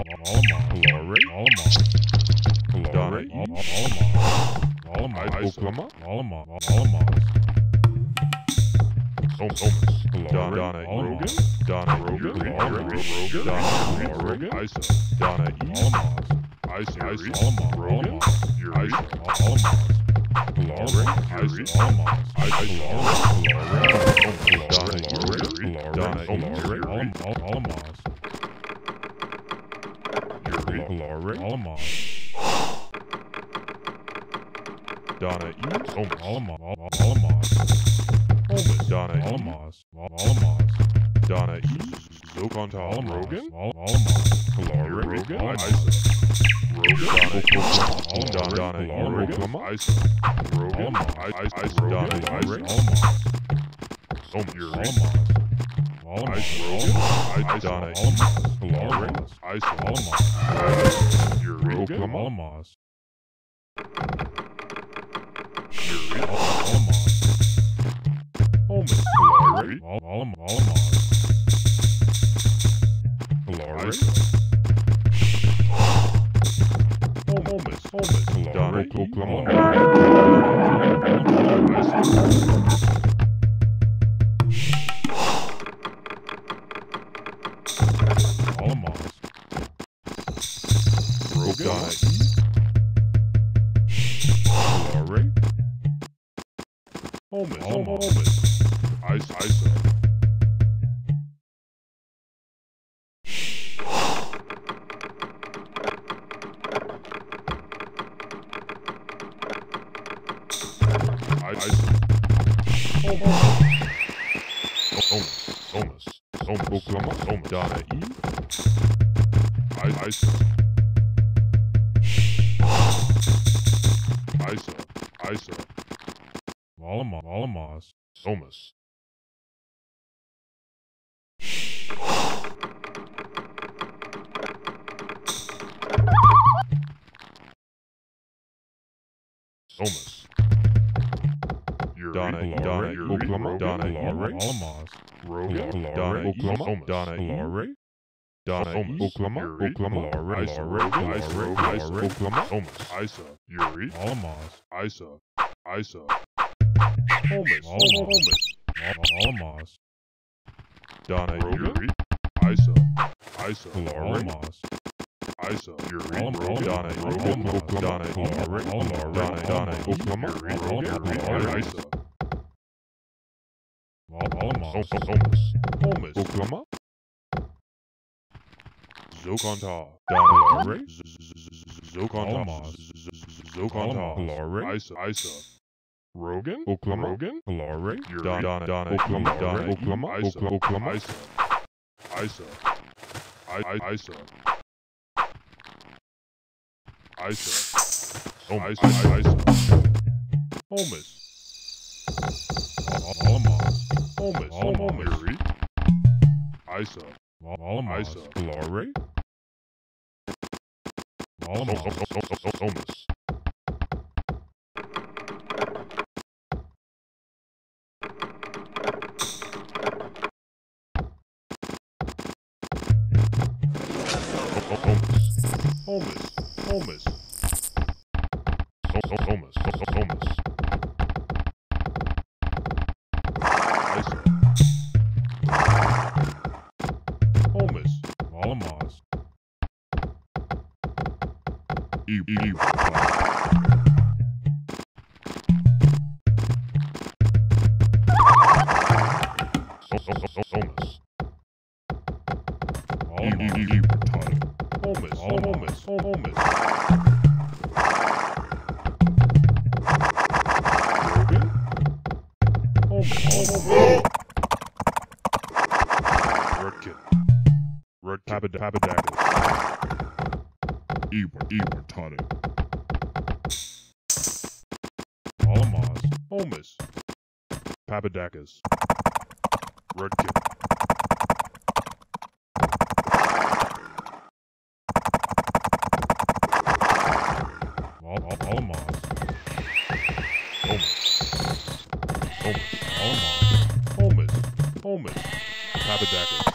Donna E. Oklahoma. Holmes. Donna Donna Rogan. Donna Rogan. Rogan. Donna Rogan. Isa. Donna E. Isa. Isa. Rogan. Yuri. Laurie. Isa. Isa. Donna Yuri. Donna E. Yuri. Yuri. Laurie. Donna E. Holmes. Holmes. Donna E. Donna E. Zokontar. Rogan. Laurie. Rogan. Isa. Rogan. Donna Donna E. Oklahoma. Isa. Rogan. Isa. Donna Laurie. Holmes. Yuri. Ice Rogan. Ice Donna E. Laurie. Isa. Yuri. Oklahoma. Yuri. Holmes. Laurie. Isa. Holmes, Holmes, Donna, Oklahoma. Alamos. Rogan. Lorry. Holmes, Alamos. Holmes. Isa, Isa. Isa. Holmes, Holmes, Holmes, Oklahoma, Holmes, Donna E. Isa. Isa, Isa. Alamos. Alamos. Somas. Somas. Yuri, Donna, Donna, Yuri, Oklahoma, Donna, Lorry. Yuri, Alamos. Rogan, Lorry. Donna, Oklahoma, Somas. Donna, Lorry. Donna, Somas. Oklahoma, Yuri, Oklahoma, Lorry, Isa, Lorry, Rogan, Lorry, Isa, Lorry, Isa, Lorry. Oklahoma, Somas, Isa, Yuri, Alamos. Isa, Isa, Holmes, Alamos. Holmes, Alamos. Donna, Rogan. Yuri, Isa, Isa, Lorry. Isa, Yuri, Alam- Rogan, Donna, Alam- Rogan, Alam- Oklahoma, Lorry. Donna, Donna, Donna, Oklahoma, Yuri, Rogan, Rogan, Yuri, Lorry. Isa, Alamos. Holmes, Holmes, Oklahoma, Zokonta, Donna, Lorry. Zokonta, Alamos. Zokonta, Lorry. Isa, Isa, Rogan, Oklahoma. Rogan, Lorry. Yuri, Donna, Donna, Oklahoma, Donna, Oklahoma, Isa, Oklahoma, Isa, Isa, I, Isa, Isa, Holmes, Isa, Holmes, Alamos. Holmes, Alamos. Yuri, Isa, Alamos. Isa. Lorry. Holmes, Alamos. Holmes, Holmes, Holmes, Holmes, Holmes, Isa, Holmes, Alamos. E, E, Holmes, E, E, Alamos. E, Holmes, Holmes, Holmes, Rogan, Holmes, Redkin, Redkin, Habadakis, Ebert, Ebert, Toddy, Alamos. Holmes, Papadakis, Redkin, Alamos. Holmes, Holmes, Alamos. Holmes, Holmes, Papadakis,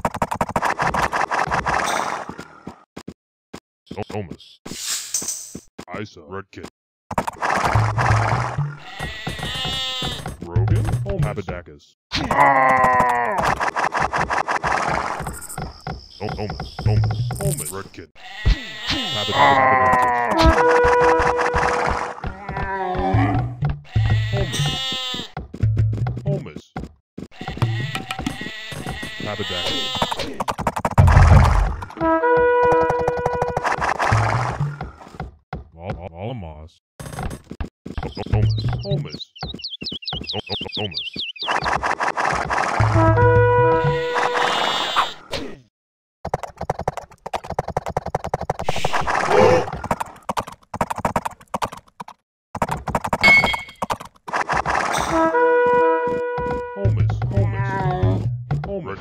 Holmes, Isa, Redkin, Rogan, Papadakis, Holmes, Holmes, Holmes, Redkin, Papadakis, Holmes, Holmes, Papadakis, Alamos. Holmes, Holmes, Holmes, Holmes, Holmes, Holmes,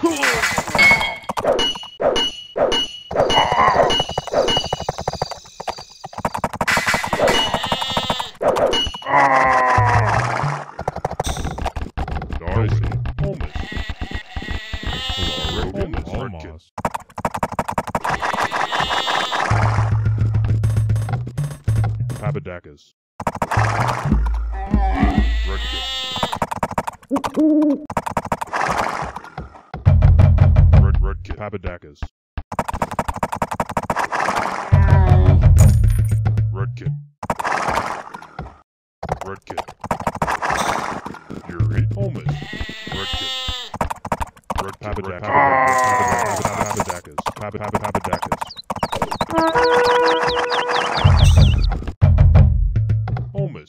Darcy, Holmes, Rogan, Redkin, Alamos. Papadakis. Redkit. Red Redkit. Papadakis. Redkit. Redkit. Yuri. Holmes. Redkit. Red Papadakis. Papadakis. Papadakis. Holmes.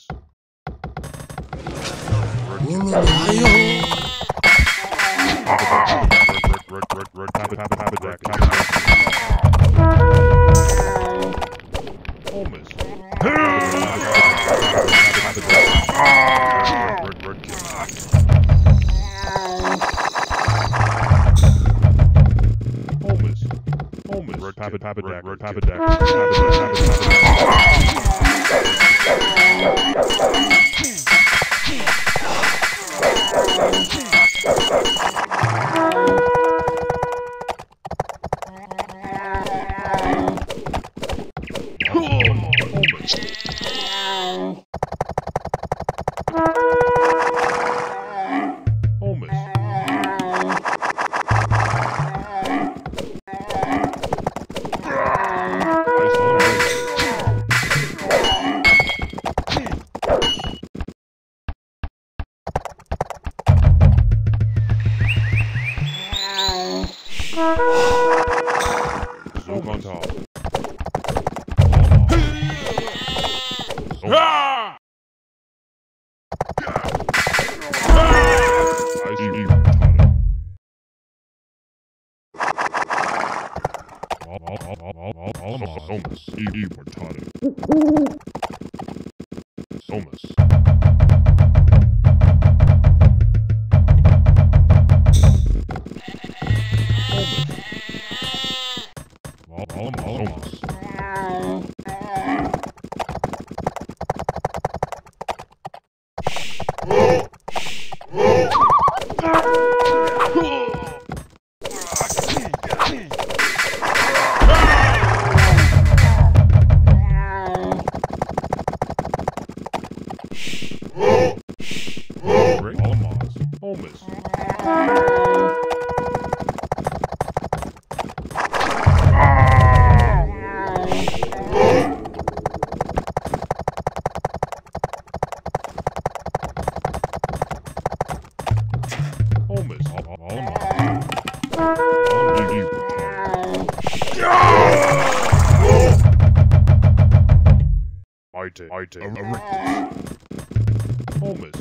Red Red Red Papadakis. Holmes. Red Red Kid. Holmes. Holmes. Red Papad Papadak. Red Papadak. Zomontal. Ah! I see you. Somas. You were taught it. Somas. Holmes. Ite, ite, erectus. Holmes.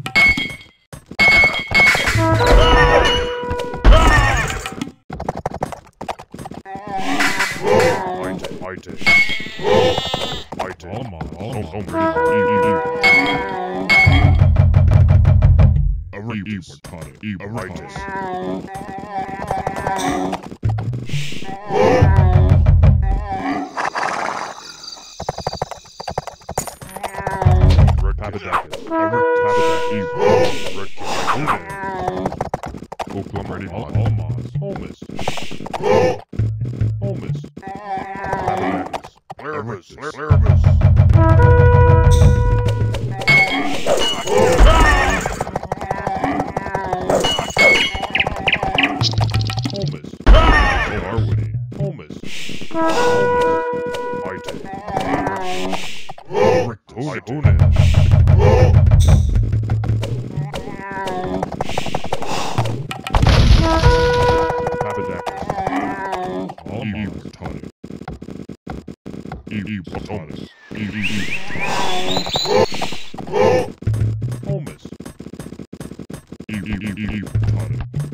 Ite, ite. Ite. Alma, alma, erectus. Erectus. Papadakis. Papadakis. Redkit. Oklahoma ready. Almas. Holmes. Holmes. Papadakis. Larabus. Larabus. Holmes. Arwini. Holmes. Holmes. Ite. Rectus. Papadakis. Almas. Tani. Eve Thomas. Eve Holmes. Eve Eve Eve Tani.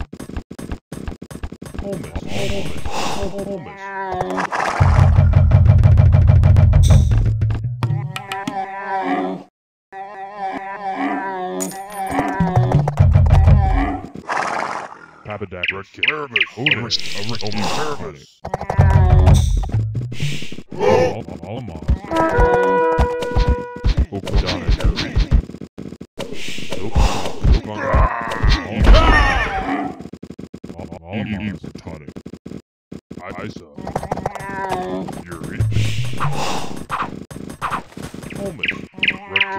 Holmes. Holmes. Holmes. Papadak. Redkit. Larabus. Larabus. Larabus. Almas. Okudana. Almas. Tonic. Isa. Yuri. Holmes.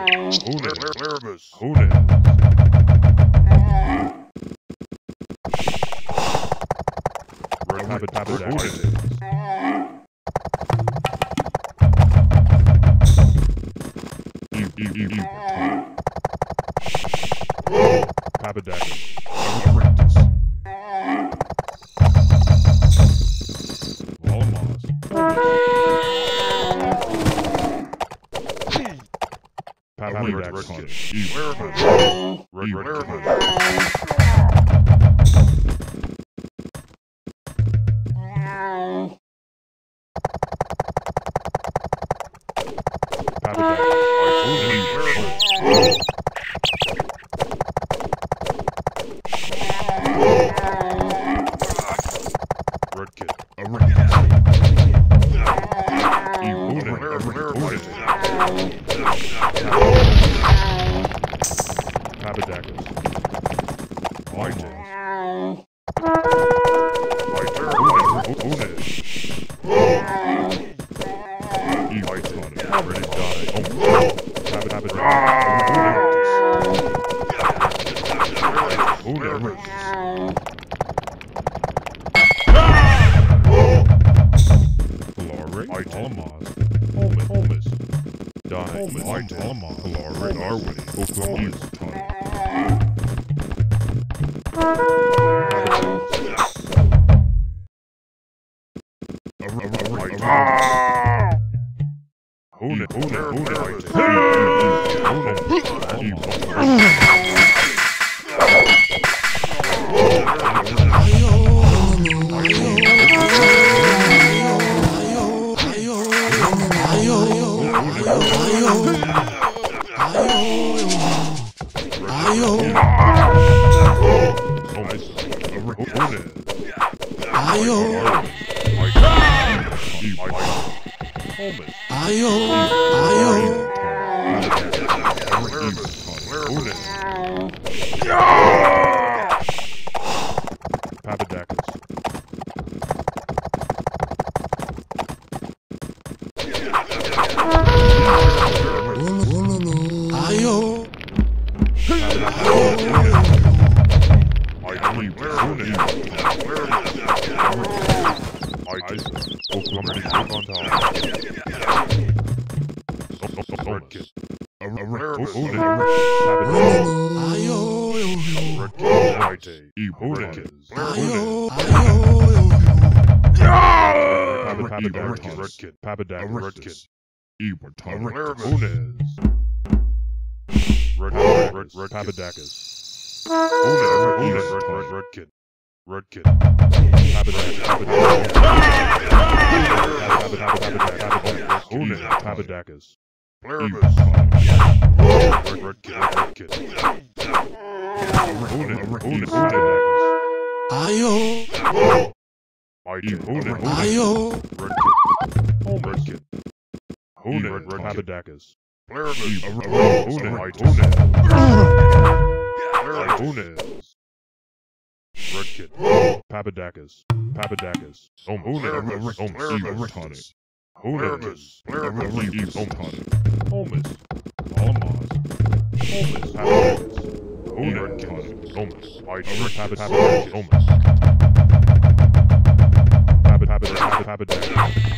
Hunis. Hunis. Red habit habit Hunis. You you you you. Papadakis. Erectus. Volmos. Papadakis. Red red Papadakis. Papadakis. Homus. Homus. Homus. Homus. Alamos. Homus. Papadakis. Homus. Homus. Papadakis. Homus. Papadakis. Papadakis.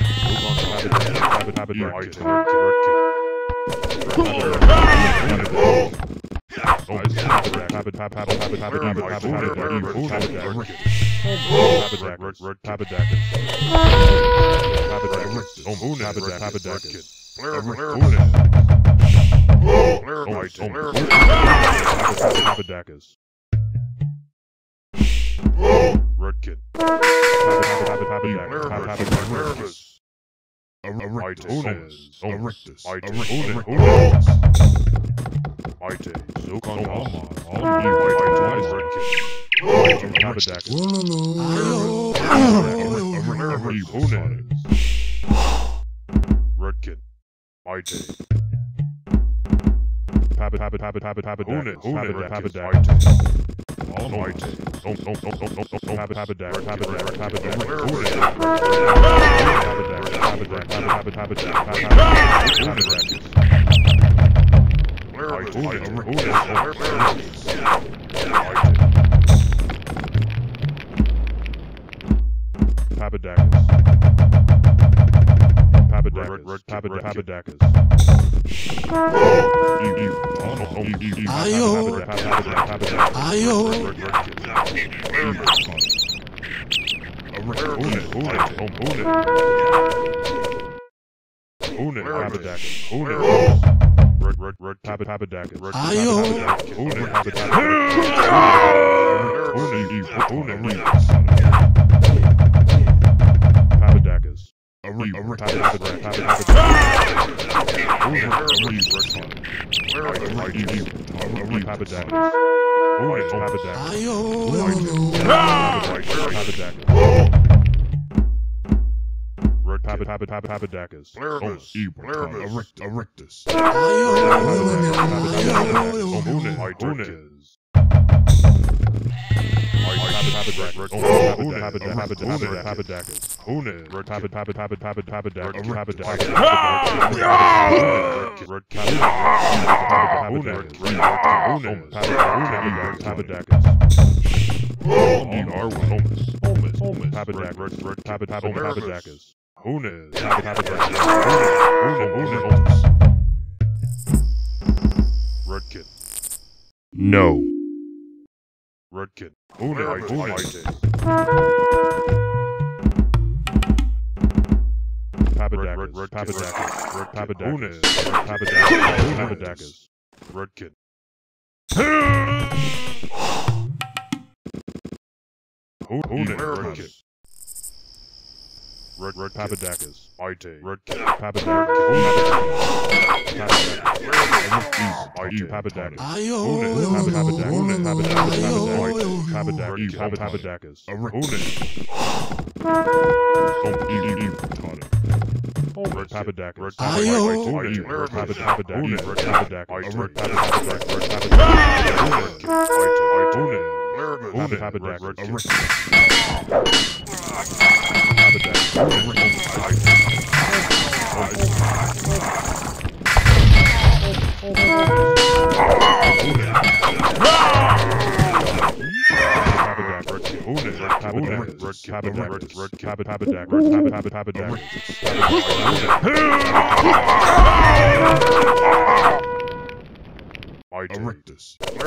Redkid. Erectus. Erectus. Erectus. Ite. Zokon Almas. Almas. Redkid. Papadakis. Redkid. Ite. Papad Papad Papad Papad Papad Papadakis. Almighty. Papad Papadak. Papadak. Papadak. Papadak. Papadak. Papadak. Papadakis. Papadakis. Papadakis. Ayo. Ayo. Own it, own it, own it. Own it, Papadakis. Own it. Red, red, red, Papadakis. Ayo. Own it, Papadakis. Own it, own it. Papadakis. A ring, a ring, Papadakis. Own it, own it, Papadakis. Own it, Papadakis. Ayo. Papadakis. Red Pabad Pabad Pabad Papadakis. Pluribus. Erectus. Ayo. Own it, own it. Papadakis. Own it. Red Pabad Pabad Pabad Pabad Papadakis. Papadakis. Red Papadakis. Own it. Papadakis. Mean R one. Homus. Homus. Homus. Papadakis. Red Red Pabad Pabad Papadakis. Own it. Papadakis. Own it. Own it. Homus. Redkin. No. Redkin. Own it. Own it. Papadakis. Red Papadakis. Red Papadakis. Own it. Papadakis. Papadakis. Redkin. Own it. Redkin. Red Red Papadakis. Ite. Redkin. Papadakis. Papadakis. Papadakis. Ayo. Own it. Papadakis. Own it. Papadakis. Papadakis. Own it. Red Papadakis. Ayo. Own it. Red Papadakis. Own it. Red Papadakis. Red Papadakis. Own it. Own it. Papadakis. Erectus.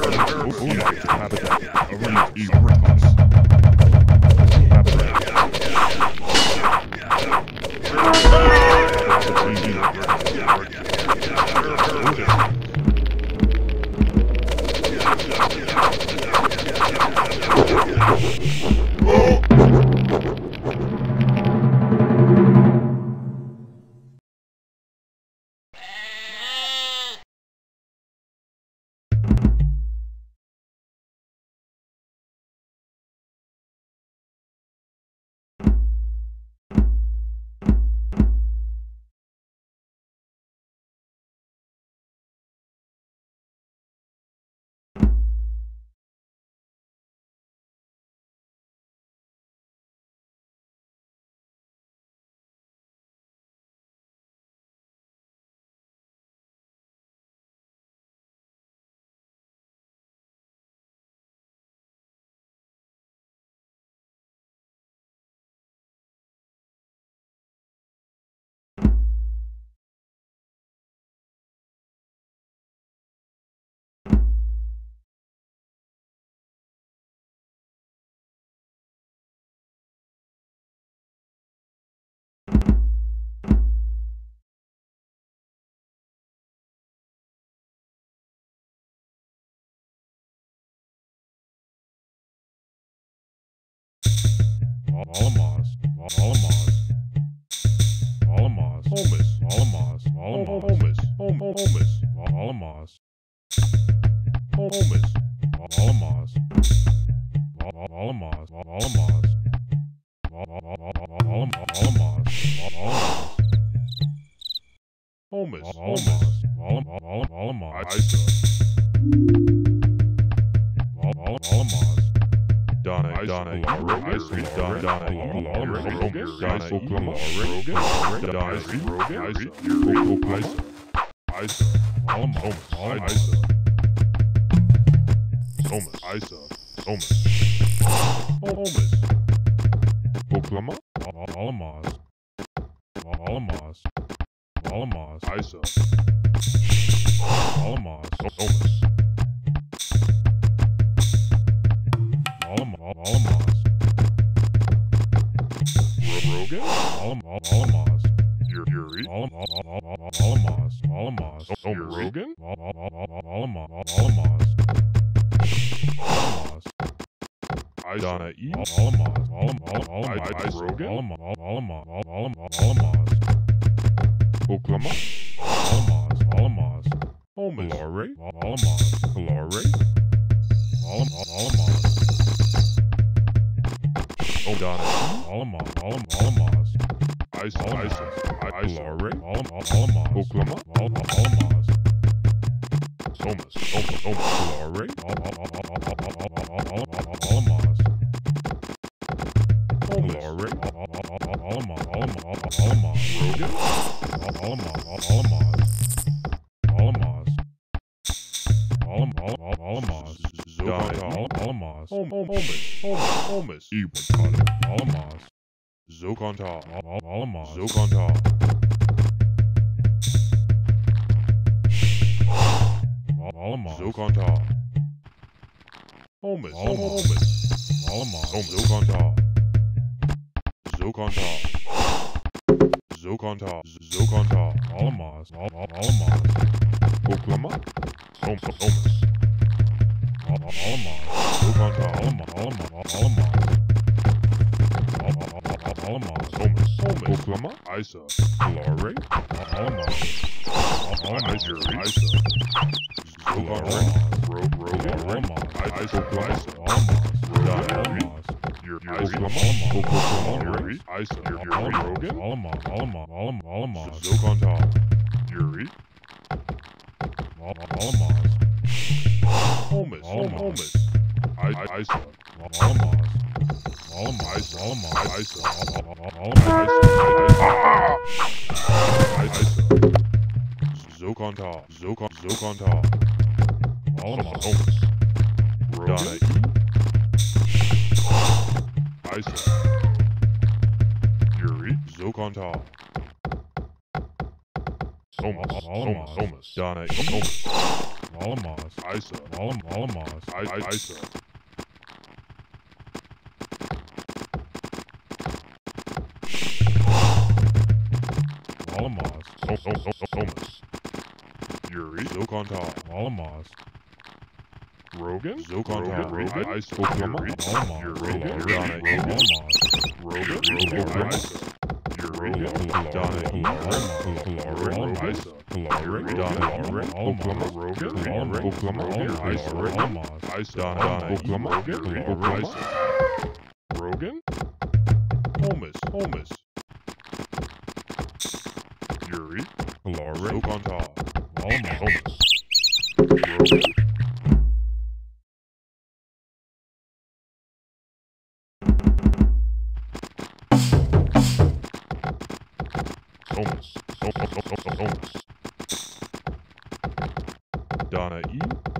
Alamos, Alamos, Alamos, Holmes, Alamos, Alamos, Holmes, Holmes, Alamos, Holmes, Alamos, Alamos, Alamos, Alamos, Holmes, Alamos, Alamos, Alamos. Donna, Donna, Ice Cream, Donna, Donna, Donna, Oklahoma, Donna, Ice Cream, Ice, Ice, Ice, Alamos, Alamos, Isa. Somas, Isa. Somas. Somas. Oklahoma. Alamos. Alamos. Alamos. Isa. Alamos. Somas. Alamos. Alamos. Rogan. Alamos. Yuri. Alamos. Alamos. Alamos. Som Rogan. Alamos. Alamos. Donna E. Alamos. Alamos. Rogan. Alamos. Alamos. Alamos. Oklahoma. Alamos. Alamos. Homas. Lare. Alamos. Lare. Alamos. Alamos. Oh, Donna E. Alamos. Alamos. Isa. Isa. Lare. Alamos. Oklahoma. Alamos. Somas. Somas. Somas. Lare. Alamos. Lare. Alamos. Rogan. Alamos. Alamos. Alamos. Alamos. Donna E. Alamos. Homas. Homas. Homas. Iwatana. Alamos. Zokonta. Alamos. Zokonta. Alamos. Zokonta. Homas. Alamos. Homas. Alamos. Zokonta. Zokonta. Zokonta. Zokonta. Alamos. Alamos. Oklahoma. Homas. Homas. Alamos. Zokonta. Alamos. Alamos. Alamos. Homas. Homas. Oklahoma. Isa. Lare. Alamos. Alamos. Isa. Isa. Zokonta. Rogue. Rogue. Alamos. Isa. Isa. Alamos. Alamos. Yuri. Oklahoma. Oklahoma. Yuri. Isa. Yuri. Rogan. Alamos. Alamos. Alamos. Zokonta. Yuri. Alamos. Homas. Homas. I. Isa. Alamos. Alamos. Isa. Alamos. Isa. Alamos. Isa. Zokonta. Zokon. Zokonta. Alamos. Homas. Donna E. Isa. Yuri. Zokonta. Somas. Somas. Somas. Donna E. Somas. Alamos. Isa. Alamos. I. Isa. Alamos. Som. Som. Som. Somas. Yuri. Zokonta. Alamos. Rogan. Zokonta. Rogan. Isa. Oklahoma. Yuri. Alamos. Yuri. Alamos. Rogan. Rogan. Isa. Yuri. Donna E. Lare. Isa. Lare. Donna E. Oklahoma. Rogan. Lare. Oklahoma. Isa. Alamos. Isa. Donna E. Oklahoma. Rogan. Isa. Rogan. Homas. Homas. Yuri. Lare. Zokonta. Alamos. Homas. Rogan. Somas. Somas. Donna E.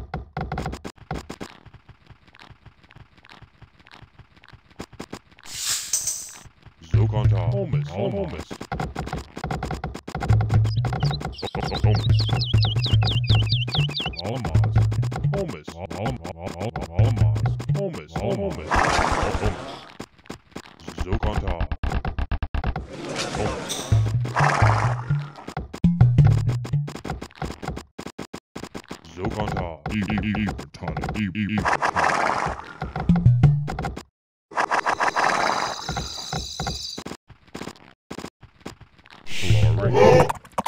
Zokonta. Homas. Homas. Somas. Alamos. Homas. Alamos. Homas. Homas. Zokonta. Homas. Zokonta. E. E. E. Iwatana. E. E. Iwatana. Lare.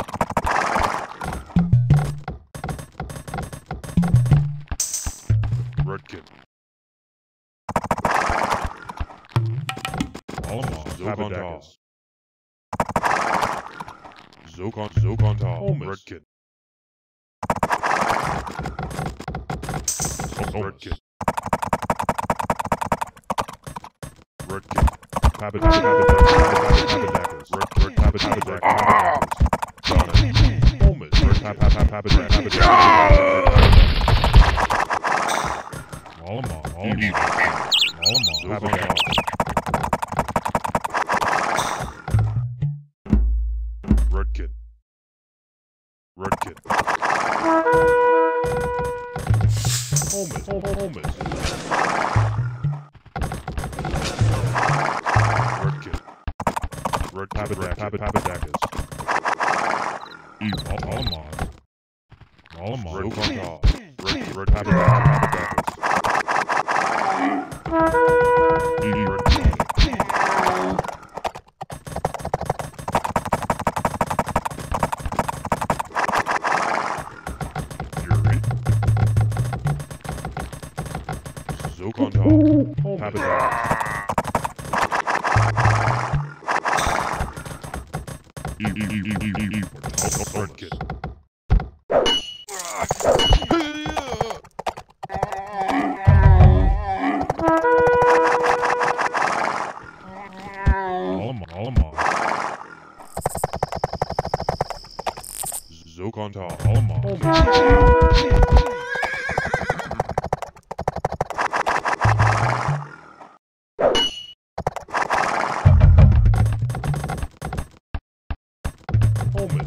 Redkin. Alamos. Zokonta. Zokon. Zokonta. Redkin. Redkin. Redkin. Habit. Habit. Habit. Habit. Red. Red. Habit. Habit. Habit. Donna. Homas. Redkin. Redkin. Holmes. Holmes. Redkin. Red Habitat. Habitacus. Eve. Alamaz. Alamaz. Red Contaw. Red Red Habitat. Habitacus. Eve. Red Contaw. Zocontal. Habitat. E E E E E E E Redkin. Alamaz. Alamaz. Zocontal. Alamaz. Holmes.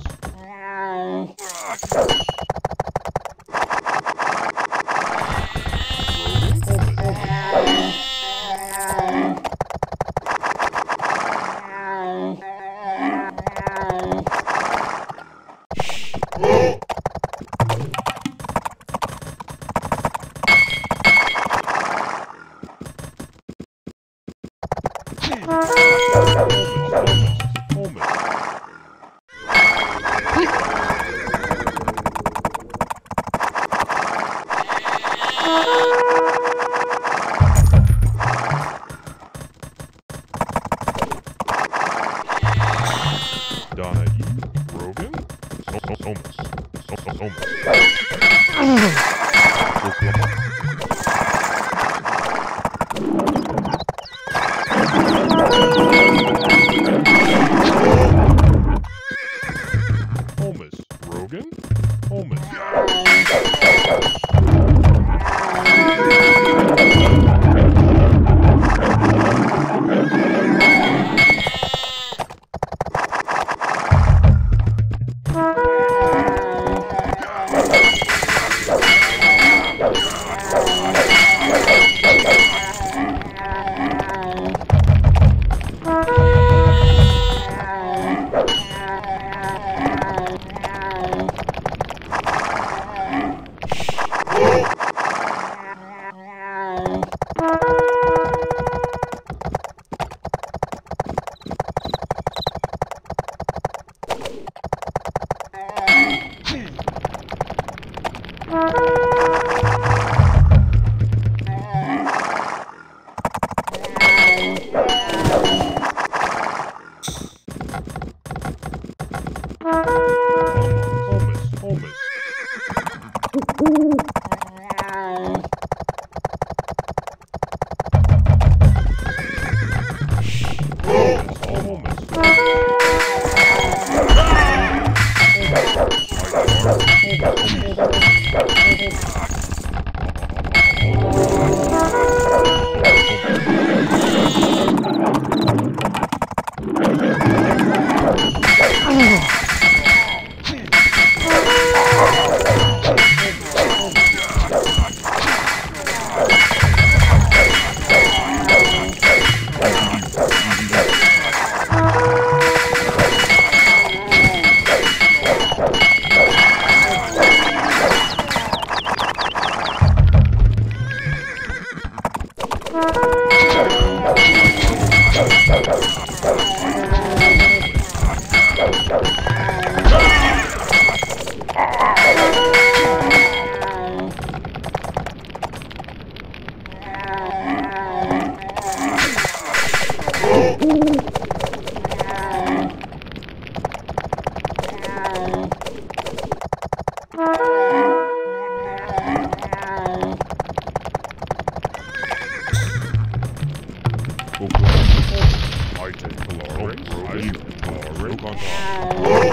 Donna E. Rogan? Somas. Somas. Oklahoma. Holmes. Rogan? Holmes. I take Polaris. I take Polaris.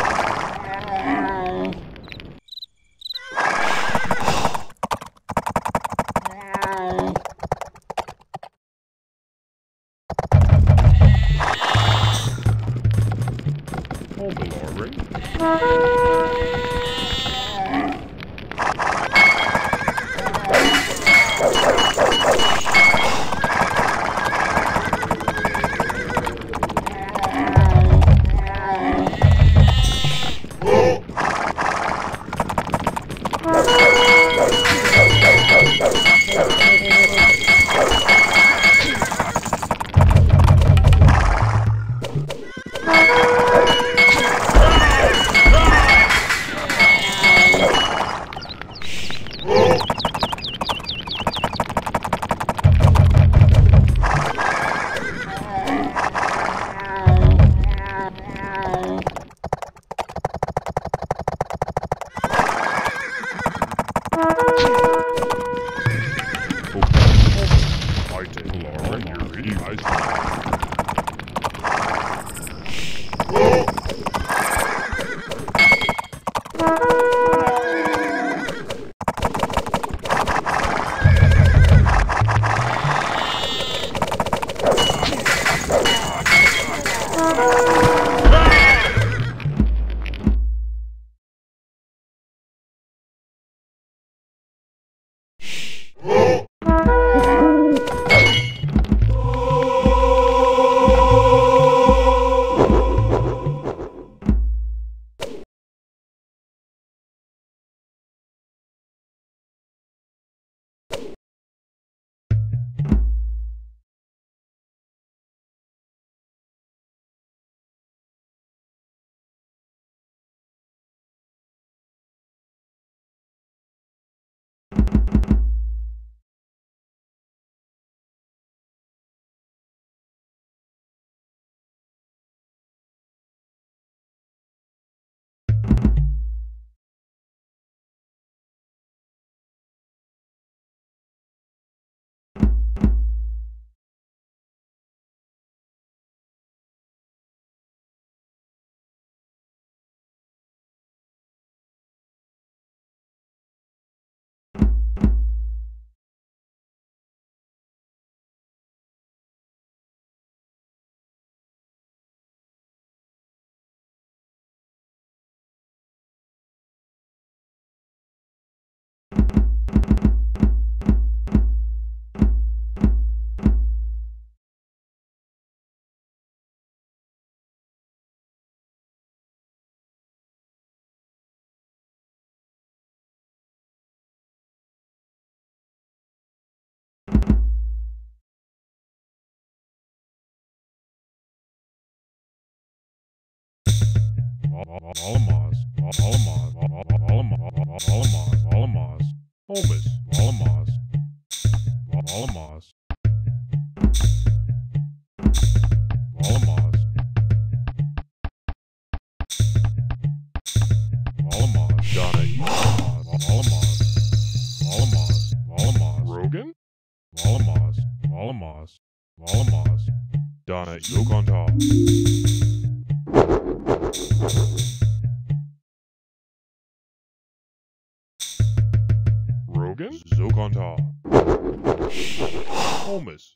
Alamaz, Alamaz, Alamaz, Alamaz, Alamaz, Holmes, Alamaz, Alamaz, Alamaz, Alamaz, Donahue, Alamaz, Alamaz, Alamaz, Rogan, Alamaz, Alamaz, Alamaz, Donahue, Yokontal. Rogan, Zokontal, Holmes.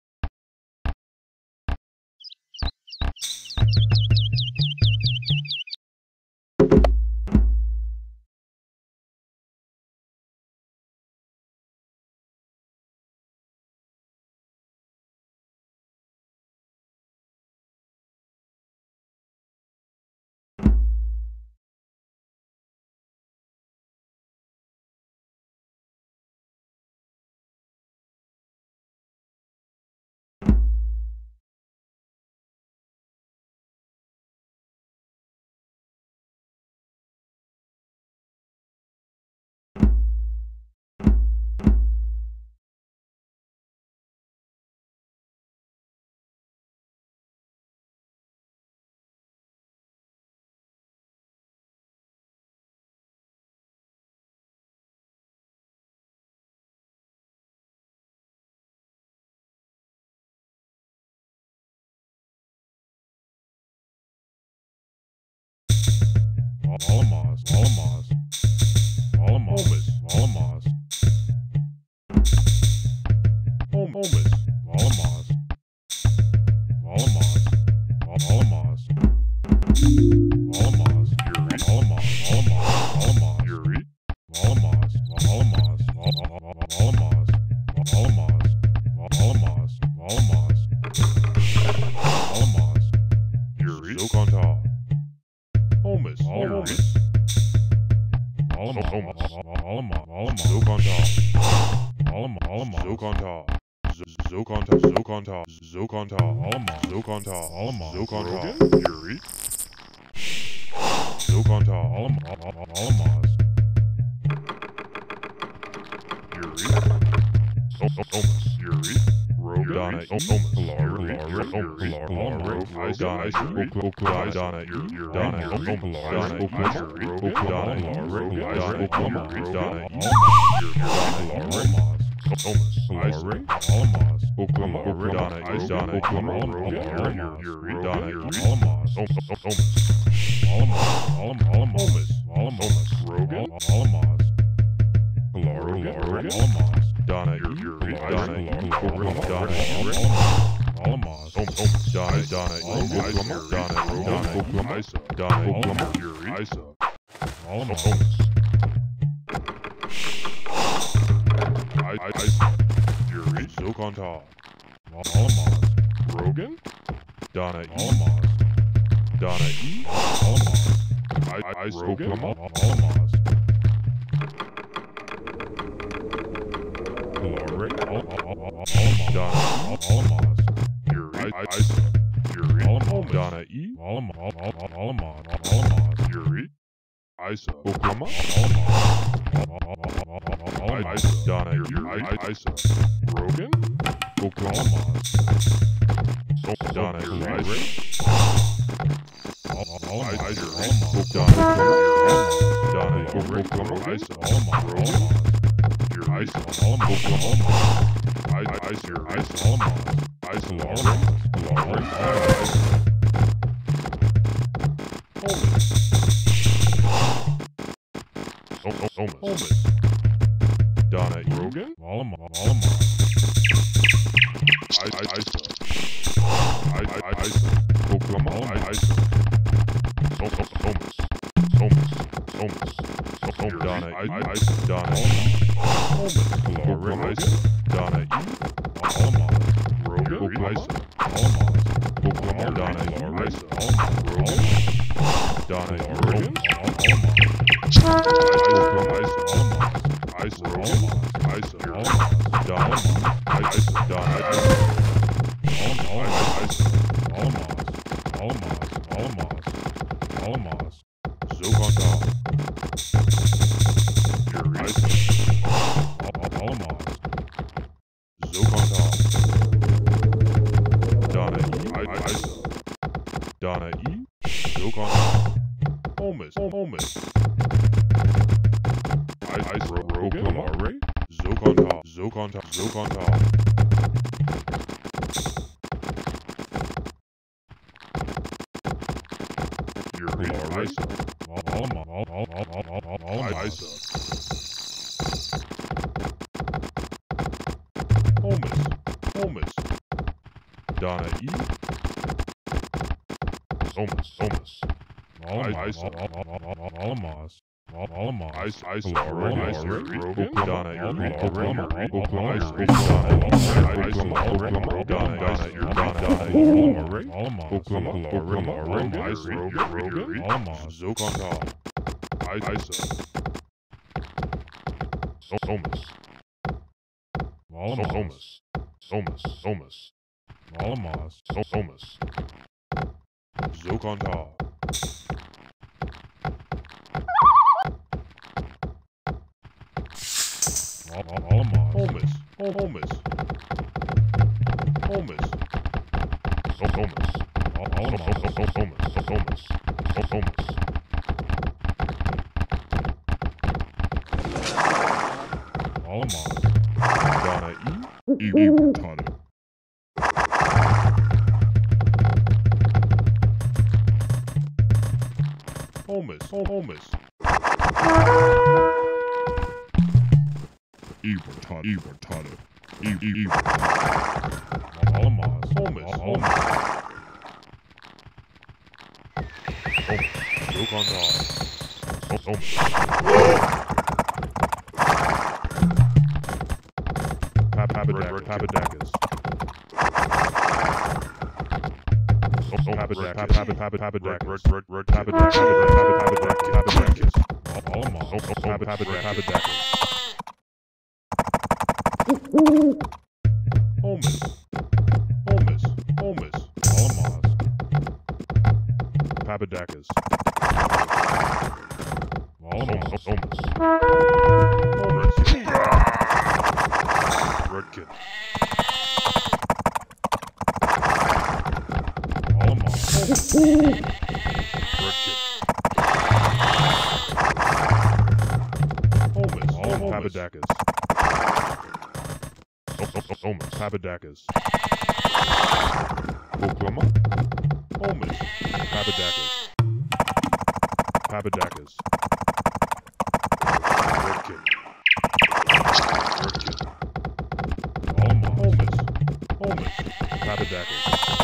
Alamaz, Alamaz, Alamaz, Alamaz, Holmes, Alamaz, Alamaz, Alamaz, Alamaz, Zokonta. Homus. Alamos. Alamos. Alamos. Alamos. Zokonta. Alamos. Alamos. Zokonta. Zokonta. Zokonta. Zokonta. Alamos. Zokonta. Alamos. Zokonta. Rogan? Yuri. Zokonta. Alamos. Alamos. Yuri. Homus. Yuri. Rogan. Homus. Yuri. Homus. Yuri. Donna. Yuri. Donna. Yuri. Donna. Homus. Donna. Yuri. Donna. Yuri. Donna. Yuri. Donna. Homus. Alamos. Alamos. Oklahoma, Donna, Donna, Oklahoma, Rogan, Yuri, Donna, Yuri, Alamos. Homus, Alamos. Alamos. Alamos. Rogan, Alamos. Rogan, Alamos. Donna, Yuri, Donna, Oklahoma, Donna, Yuri, Alamos. Homus, Donna, Donna, Oklahoma, Donna, Donna, Oklahoma, Donna, Oklahoma, Yuri, Isa, Alamos. Homus, I, I, Isa, Yuri, Zokonta, Alamos. Rogan, Donna, E, Alamos. Donna, E, Alamos. I, I, Rogan, Alamos. Glory, Alamos. Donna, Alamos. Yuri, I, Isa, Yuri, Alamos. Donna, E, Alamos. Alamos. Alamos. Yuri, Isa, Oklahoma, Alamos. I, Isa, Donna, Yuri, I, Isa, Rogan, Oklahoma, Alamos. Donna, Yuri, Alamos. I, Isa, Alamos. Donna, Donna, Oklahoma, Isa, Alamos. Rogan, Yuri, Isa, Oklahoma, I, I, Isa, Yuri, Isa, Isa, Rogan, Glory, Isa, Homus, Homus, Homus, Donna, Rogan, I, I, Isa, I, I, Isa, Oklahoma, I, Isa, Homus, Homus, Homus, Homus, Donna, I, I, Isa, Donna, Homus, Glory, Isa, Donna, E, Rogan, Isa, Oklahoma, Donna, Glory, Isa, Rogan, Donna, Rogan, Oklahoma, Isa, Isa, Rogan, Isa, Donna, Isa, Donna, Zokonta, Yuri, Isa, Zokonta, Donna, E, I, Isa, Donna, E, Zokonta, Homus, Homus, I, I, Rogan, Glory, Zokonta, Zokonta, Zokonta, Yuri, Isa, I, Isa, Homus, Homus, Donna, E, Homus, Homus, I, Isa, Alamos. Alamos. Ice, Ice, Rogan, Rogan, Donna, Yuri, Oklahoma, Oklahoma, Alamos. Donna, Oklahoma, Donna, Donna, Yuri, Donna, Alamos. Oklahoma, Oklahoma, Rogan, Ice, Rogan, Rogan, Alamos. Zokonta, I, Isa, Homus, Alamos. Homus, Homus, Alamos. Homus, Zokonta, Alamos. Homus, Homus, Homus, Homus, Homus, Homus, Homus, Alamos. Donna, E, E, E, Tano, Homus, Homus, Ibertano, Ibertano, E, E, Ibertano, Alamos. Homus, Alamos. Homus, Zokonta, Homus, Papadakis, Papadakis, Papadac, Papadac, Papadac, Papadac, Papadac, Papadac, Alamos, Papadac, Papadac, Holmes, Holmes, Holmes, Alamos, Papadakis, Alamos, Holmes, Redkin, Alamos, Redkin, Holmes, Papadakis, Holmes, Papadakis, Oklahoma, Holmes, Papadakis, Papadakis, Redkin, Redkin, Alamos, Holmes, Holmes, Papadakis,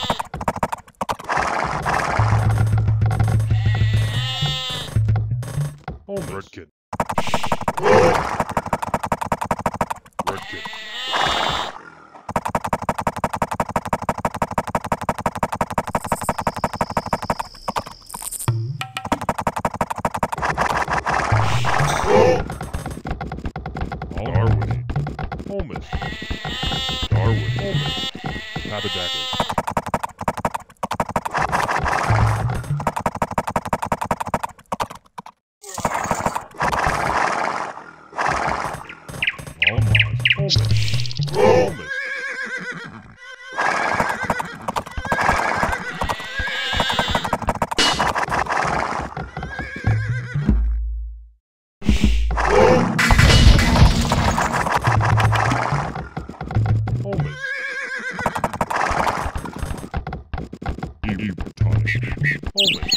Holmes, Redkin, Redkin. Darwin, Holmes, Darwin, Holmes, Papadakis, Alamos, Holmes, Holmes, Holmes. You, you Tonic. Holmes.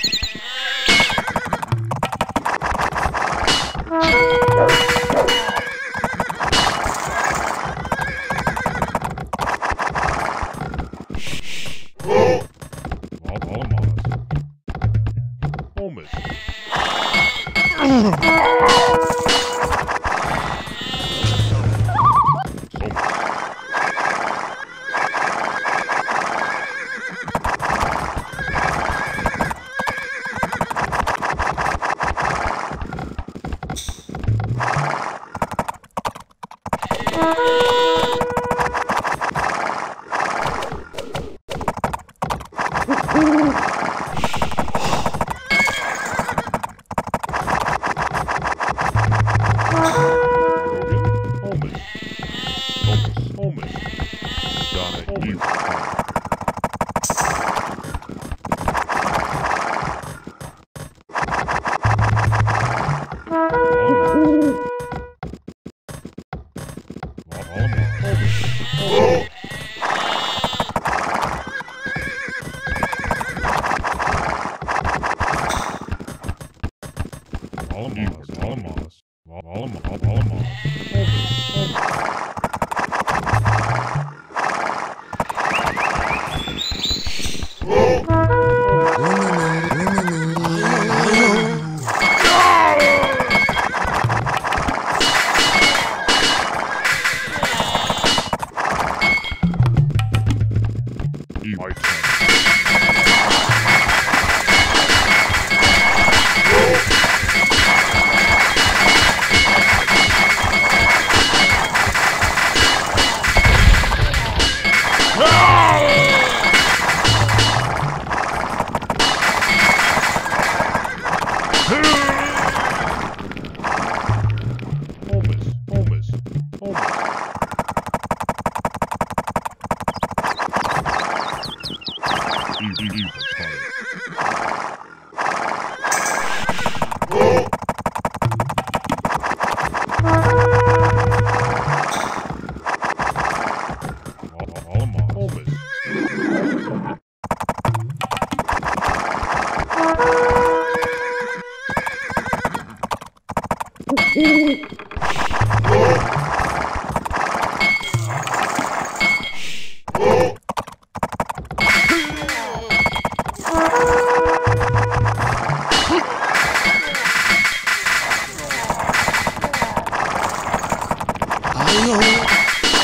Alamos. Holmes. Alamos, Alamos, Alamos, Alamos.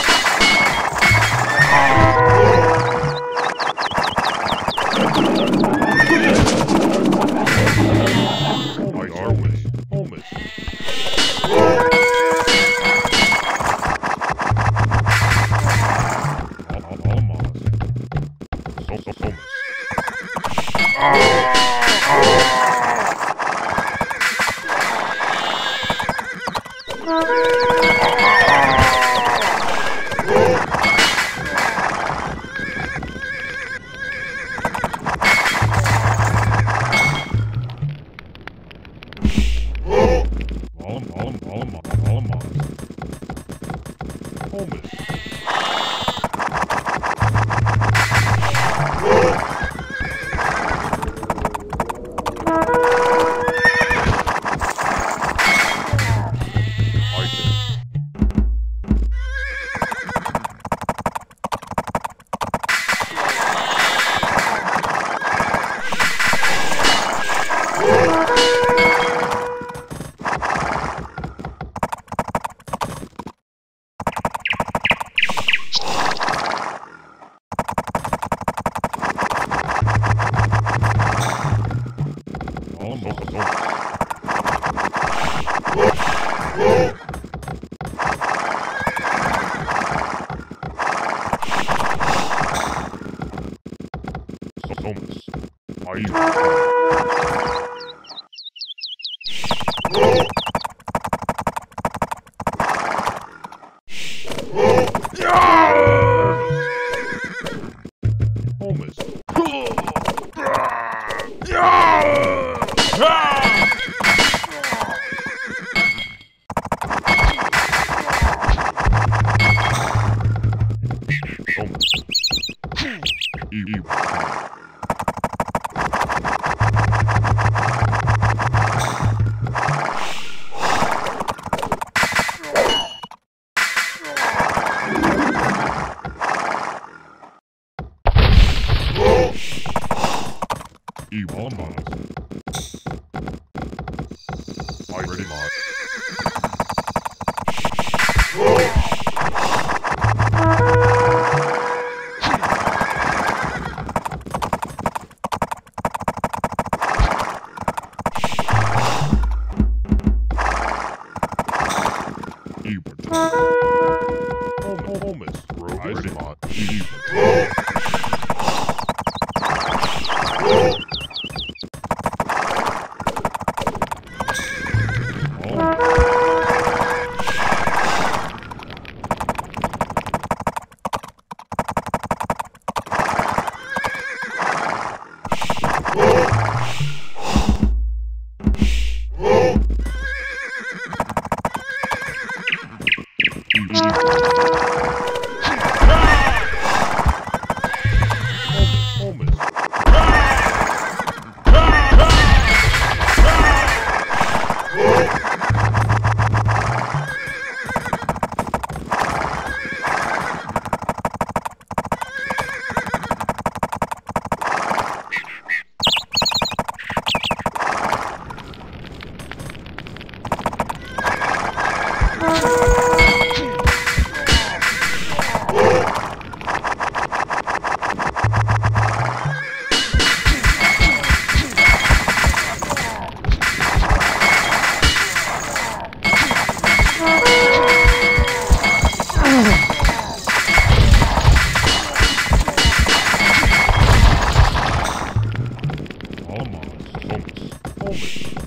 Ayo. Almost. Almost.